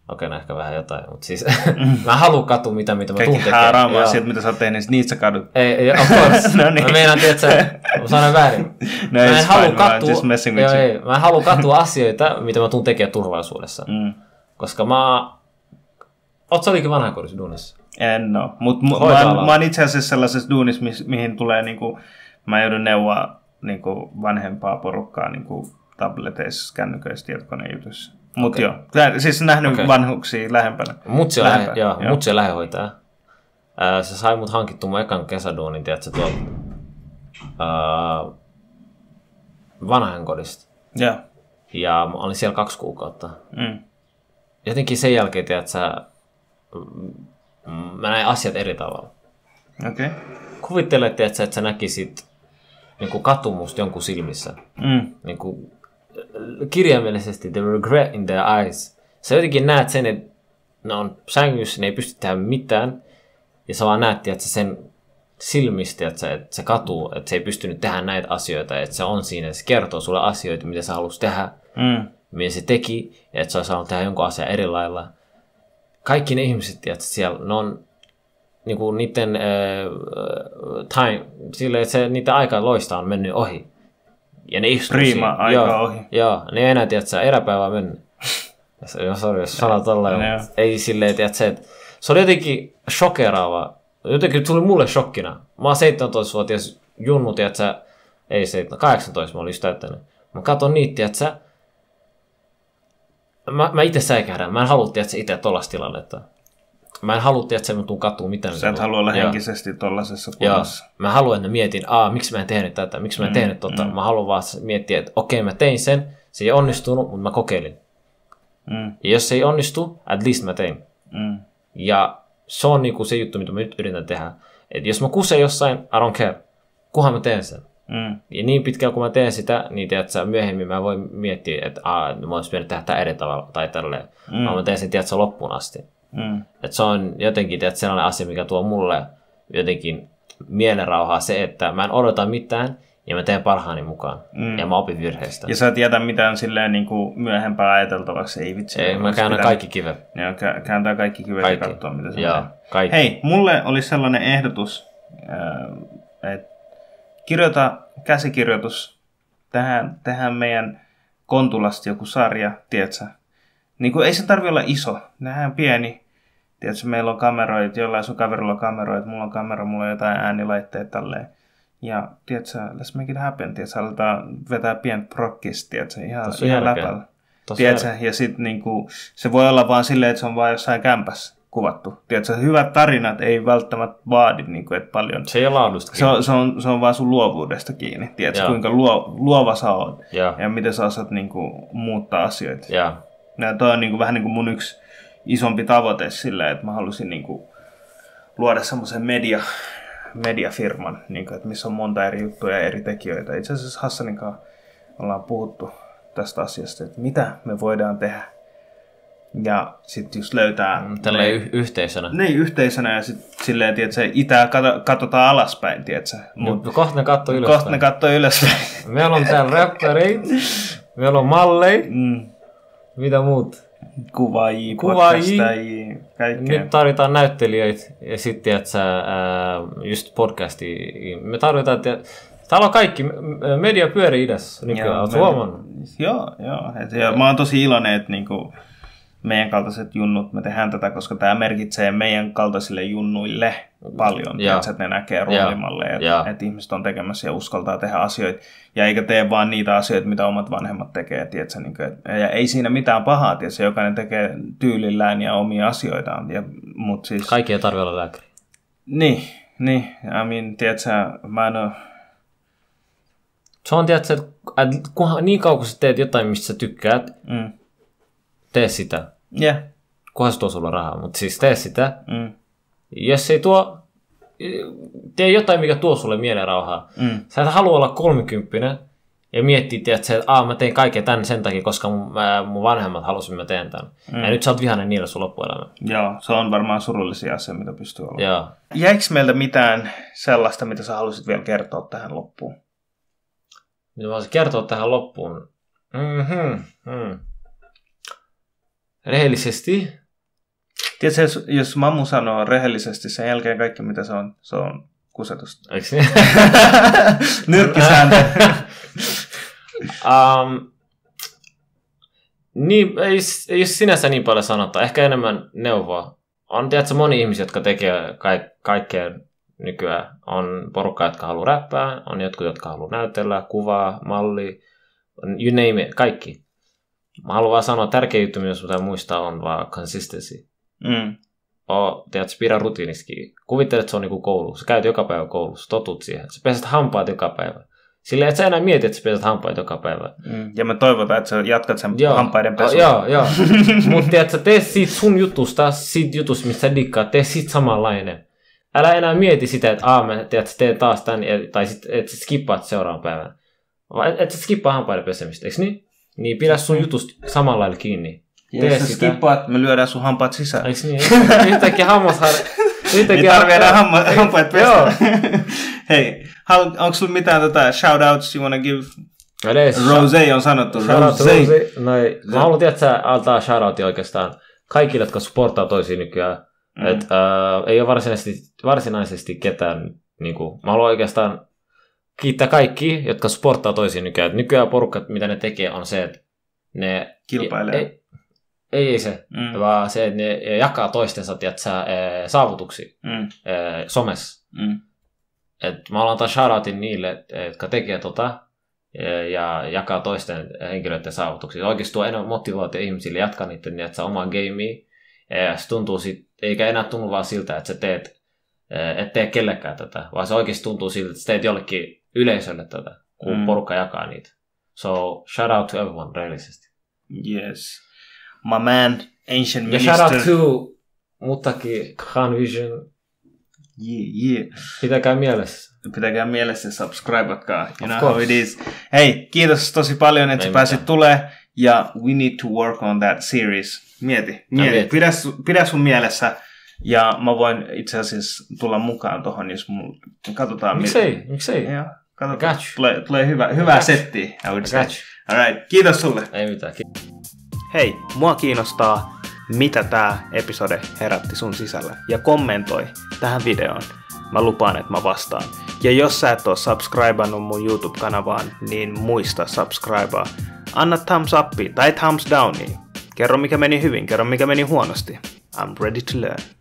Okei, no ehkä vähän jotain, mutta siis mä haluan katua mitä mä tuun tekemään. Kaikki haaraamaan asiat, mitä sä oot tehnyt, niitä sä kadut. Ei, of course. No niin. Mä meinaan, tiedätkö, mä sanon väärin. No mä en halua katua, mä en halua katua asioita, mitä mä tuun tekemään turvallisuudessa. Koska oot sä olikin vanhainkodissa duunissa? En oo, mutta mä oon itse asiassa sellaisessa duunissa, mihin tulee niinku, mä joudun neuvoa niinku vanhempaa porukkaa niinku tableteissa, kännyköissä, tietokonejutuissa. Mutta joo, siis nähnyt vanhuksia lähempänä. Mutsi on lähihoitaja. Se sai mut hankittua mun ekan kesäduunin, tiedätkö, tuolta vanhainkodista. Yeah. Ja mä olin siellä 2 kuukautta. Jotenkin sen jälkeen, tiedätkö, mä näin asiat eri tavalla. Okay. Kuvittele, tiedätkö, että sä näkisit niin katumusta jonkun silmissä. Niin kuin, kirjaimellisesti the regret in their eyes. Sä jotenkin näet sen, että ne on sängyssä, ne ei pysty tehdä mitään. Ja sä vaan näet, että sen silmistä, että se katuu, että se ei pystynyt tehdä näitä asioita. Että se on siinä, että se kertoo sulle asioita, mitä sä halusi tehdä. Mitä se teki, ja että se olisi halunnut tehdä jonkun asian eri lailla. Kaikki ne ihmiset, tiedätkö, siellä, ne on niinku niiden time, sille, että niiden aika loista on mennyt ohi. Ja ne istuu Prima aika ohi. Joo, ne ei enää, tiedätkö, eräpäivä on mennyt. Sori, jos sanoo tolleen, mutta ei silleen, tiedätkö, että se oli jotenkin shokeraava. Jotenkin tuli mulle shokkina. Mä oon 17-vuotias junnu, tiedätkö, ei 18, mä olin just täyttänyt. Mä katson niitä, tiedätkö, mä itse säikähdän. Mä en halua, tiedätkö, itse tollaista tilannetta. Mä en halua, että mä tuun katua mitään. Sä et halua olla henkisesti tollasessa kunnossa. Mä haluan, että mietin, miksi mä en tehnyt tätä, miksi mä en tehnyt tota. Mä haluan vaan miettiä, että okei, mä tein sen, se ei onnistunut, mutta mä kokeilin. Ja jos se ei onnistu, at least mä tein. Ja se on niinku se juttu, mitä mä nyt yritän tehdä. Että jos mä kusen jossain, I don't care, kunhan mä teen sen. Ja niin pitkään kun mä teen sitä, niin tiedätkö, myöhemmin mä voin miettiä, että mä olisin pitänyt tehdä tätä eri tavalla tai tälleen. Mä teen sen, tiedätkö, loppuun asti. Että se on jotenkin, tiedätkö, sellainen asia, mikä tuo mulle jotenkin mielenrauhaa se, että mä en odota mitään ja mä teen parhaani mukaan. Ja mä opin virheistä. Ja sä et jätä mitään silleen niin kuin myöhempää ajateltavaksi, ei vitsi. Ei, mä käännän kaikki kivet. Joo, kääntää kaikki kivet ja katsoo, mitä se on. Hei, mulle oli sellainen ehdotus, että kirjoita käsikirjoitus tähän meidän Kontulasta joku sarja, tiedätkö? Niin kuin, ei se tarvitse olla iso, nähdään pieni. Tiedätkö, meillä on kameroita, jollain sun kaverilla on kameroita, mulla on kamera, mulla on jotain äänilaitteita tälleen. Ja tiedätkö, let's make it happen, tiedätkö, aletaan vetää pientä prokkista, tiedätkö, ihan läpällä. Tiedätkö, ja sitten niinku, se voi olla vaan silleen, että se on vaan jossain kämpässä kuvattu. Tiedätkö, hyvät tarinat ei välttämättä vaadi niinku, että paljon. Se ei ole laadusta kiinni. Se on vaan sun luovuudesta kiinni, tiedätkö, kuinka luova sä oot ja miten sä osaat niinku, muuttaa asioita. Ja toi on niinku, vähän niin kuin mun yksi isompi tavoite silleen, että mä halusin niinku, luoda semmoisen mediafirman, niinku, että missä on monta eri juttuja ja eri tekijöitä. Itse asiassa Hassanin kanssa ollaan puhuttu tästä asiasta, että mitä me voidaan tehdä. Ja sitten just löytää... Tälleen yhteisönä. Niin, yhteisönä ja sitten silleen, että se itää katsotaan alaspäin, tiedätkö? Kohta ne katsoo ylöspäin. Meillä on täällä räppäreitä, meillä on malleja. Mitä muut? Kuvaajia, podcastajia, kaikkea. Nyt tarvitaan näyttelijöitä ja sitten, että just podcastia. Me tarvitaan, että täällä on kaikki, media pyörii idässä nykyään, oletko huomannut? Joo. Ja mä oon tosi iloinen, että niinku meidän kaltaiset junnut, me tehdään tätä, koska tämä merkitsee meidän kaltaisille junnuille paljon. Että ne näkee roolimmalle, että ihmiset on tekemässä ja uskaltaa tehdä asioita. Ja eikä tee vaan niitä asioita, mitä omat vanhemmat tekee. Tiedätkö, niin kuin, ja ei siinä mitään pahaa, tiedätkö, jokainen tekee tyylillään ja omia asioitaan. Mut siis, kaikki ei tarvitse olla lääkäri. Niin. Tiedätkö, mä en ole... Se on, tiedätkö, että kunhan niin kauan kun sä teet jotain, mistä sä tykkäät, tee sitä. Kunhan se tuo sulla rahaa, mutta siis tee sitä. Jos ei tee jotain, mikä tuo sulle mielenrauhaa. Sä et halua olla 30 ja miettiä, tiedätkö, että mä tein kaiken tän sen takia, koska mun vanhemmat halusivat, että mä teen tän. Ja nyt sä oot vihainen niille sun loppuelämä. Joo, se on varmaan surullisia asioita, mitä pystyy olemaan. Jäikö meiltä mitään sellaista, mitä sä halusit vielä kertoa tähän loppuun? Mitä mä haluaisin kertoa tähän loppuun? Rehellisesti? Tiedätkö, jos mammu sanoo rehellisesti, sen jälkeen kaikki mitä se on kusetusta. Eikö niin? Nyrkkisääntö. Niin, ei sinänsä niin paljon sanota. Ehkä enemmän neuvoa. On tiedätkö moni ihmisiä, jotka tekee kaikkea nykyään. On porukka, jotka haluaa räppää. On jotkut, jotka haluaa näytellä, kuvaa, malli. You name it. Kaikki. Mä haluan vaan sanoa, tärkeä juttu, jos pitää muistaa, on vaan consistency. Tiedätkö, pidä rutiiniskin. Kuvittele, että se on niin kuin koulu. Sä käyt joka päivä koulussa, totut siihen. Sä pesät hampaat joka päivä. Silleen, että sä enää mieti, että sä pesät hampaat joka päivä. Ja me toivotaan, että sä jatkat sen hampaiden pesua. Joo. Mutta tiedätkö, tee siitä sun jutusta, siitä jutusta, mistä sä dikkaat, tee siitä samanlainen. Älä enää mieti sitä, että tiedätkö, tee taas tämän, tai sit, että sä skippaat seuraavan päivän. Vaan et sä skippaa hampaiden pesemistä, eikö niin? Niin pidä sun jutusta samalla lailla kiinni. Jos sä skippaat, me lyödään sun hampaat sisään. Eikö niin? Yhtäkkiä Ei tarvitse enää hampaat pestä. Hei, onko sulla mitään shoutouts you wanna give? Rose on sanottu. Rose. Mä haluan tiedä, että sä antaa shoutoutia oikeastaan kaikille, jotka supportaa toisiin nykyään. Ei ole varsinaisesti ketään. Niinku, mä haluan oikeastaan kiittää kaikki, jotka supportaa toisiin nykyään. Nykyään porukka, mitä ne tekee, on se, että ne kilpailee. Ei se, vaan se, että ne jakaa toistensa saavutuksia somessa. Et mä haluan antaa shoutoutin niille, jotka tekee ja jakaa toisten henkilöiden saavutuksia. Oikeasti tuo enemmän motivaatio ihmisille jatkaa niiden omaa gamea. Ja se tuntuu eikä enää tunnu vaan siltä, että sä et tee kellekään tätä, vaan se oikeasti tuntuu siltä, että sä teet jollekin yleisölle tätä, kun porukka jakaa niitä. So, shout out to everyone, rehellisesti. Yes. My man, Ancient ja Minister. Shout out to Muttaki, Khan Vision. Yeah. Pitäkää mielessä, subscribeatkaa. You know how it is. Hei, kiitos tosi paljon, että sä pääsit tulemaan. Ja we need to work on that series. Mieti. Pidä sun mielessä. Ja mä voin itse asiassa tulla mukaan tohon, jos katsotaan. Miksei? Joo, katsotaan. Tulee hyvä setti, I would say. Alright, kiitos sulle. Ei mitään. Hei, mua kiinnostaa, mitä tää episode herätti sun sisällä. Ja kommentoi tähän videoon. Mä lupaan, että mä vastaan. Ja jos sä et oo subscribannut mun YouTube-kanavaan, niin muista subscribea. Anna thumbs up tai thumbs downi. Kerro mikä meni hyvin, kerro mikä meni huonosti. I'm ready to learn.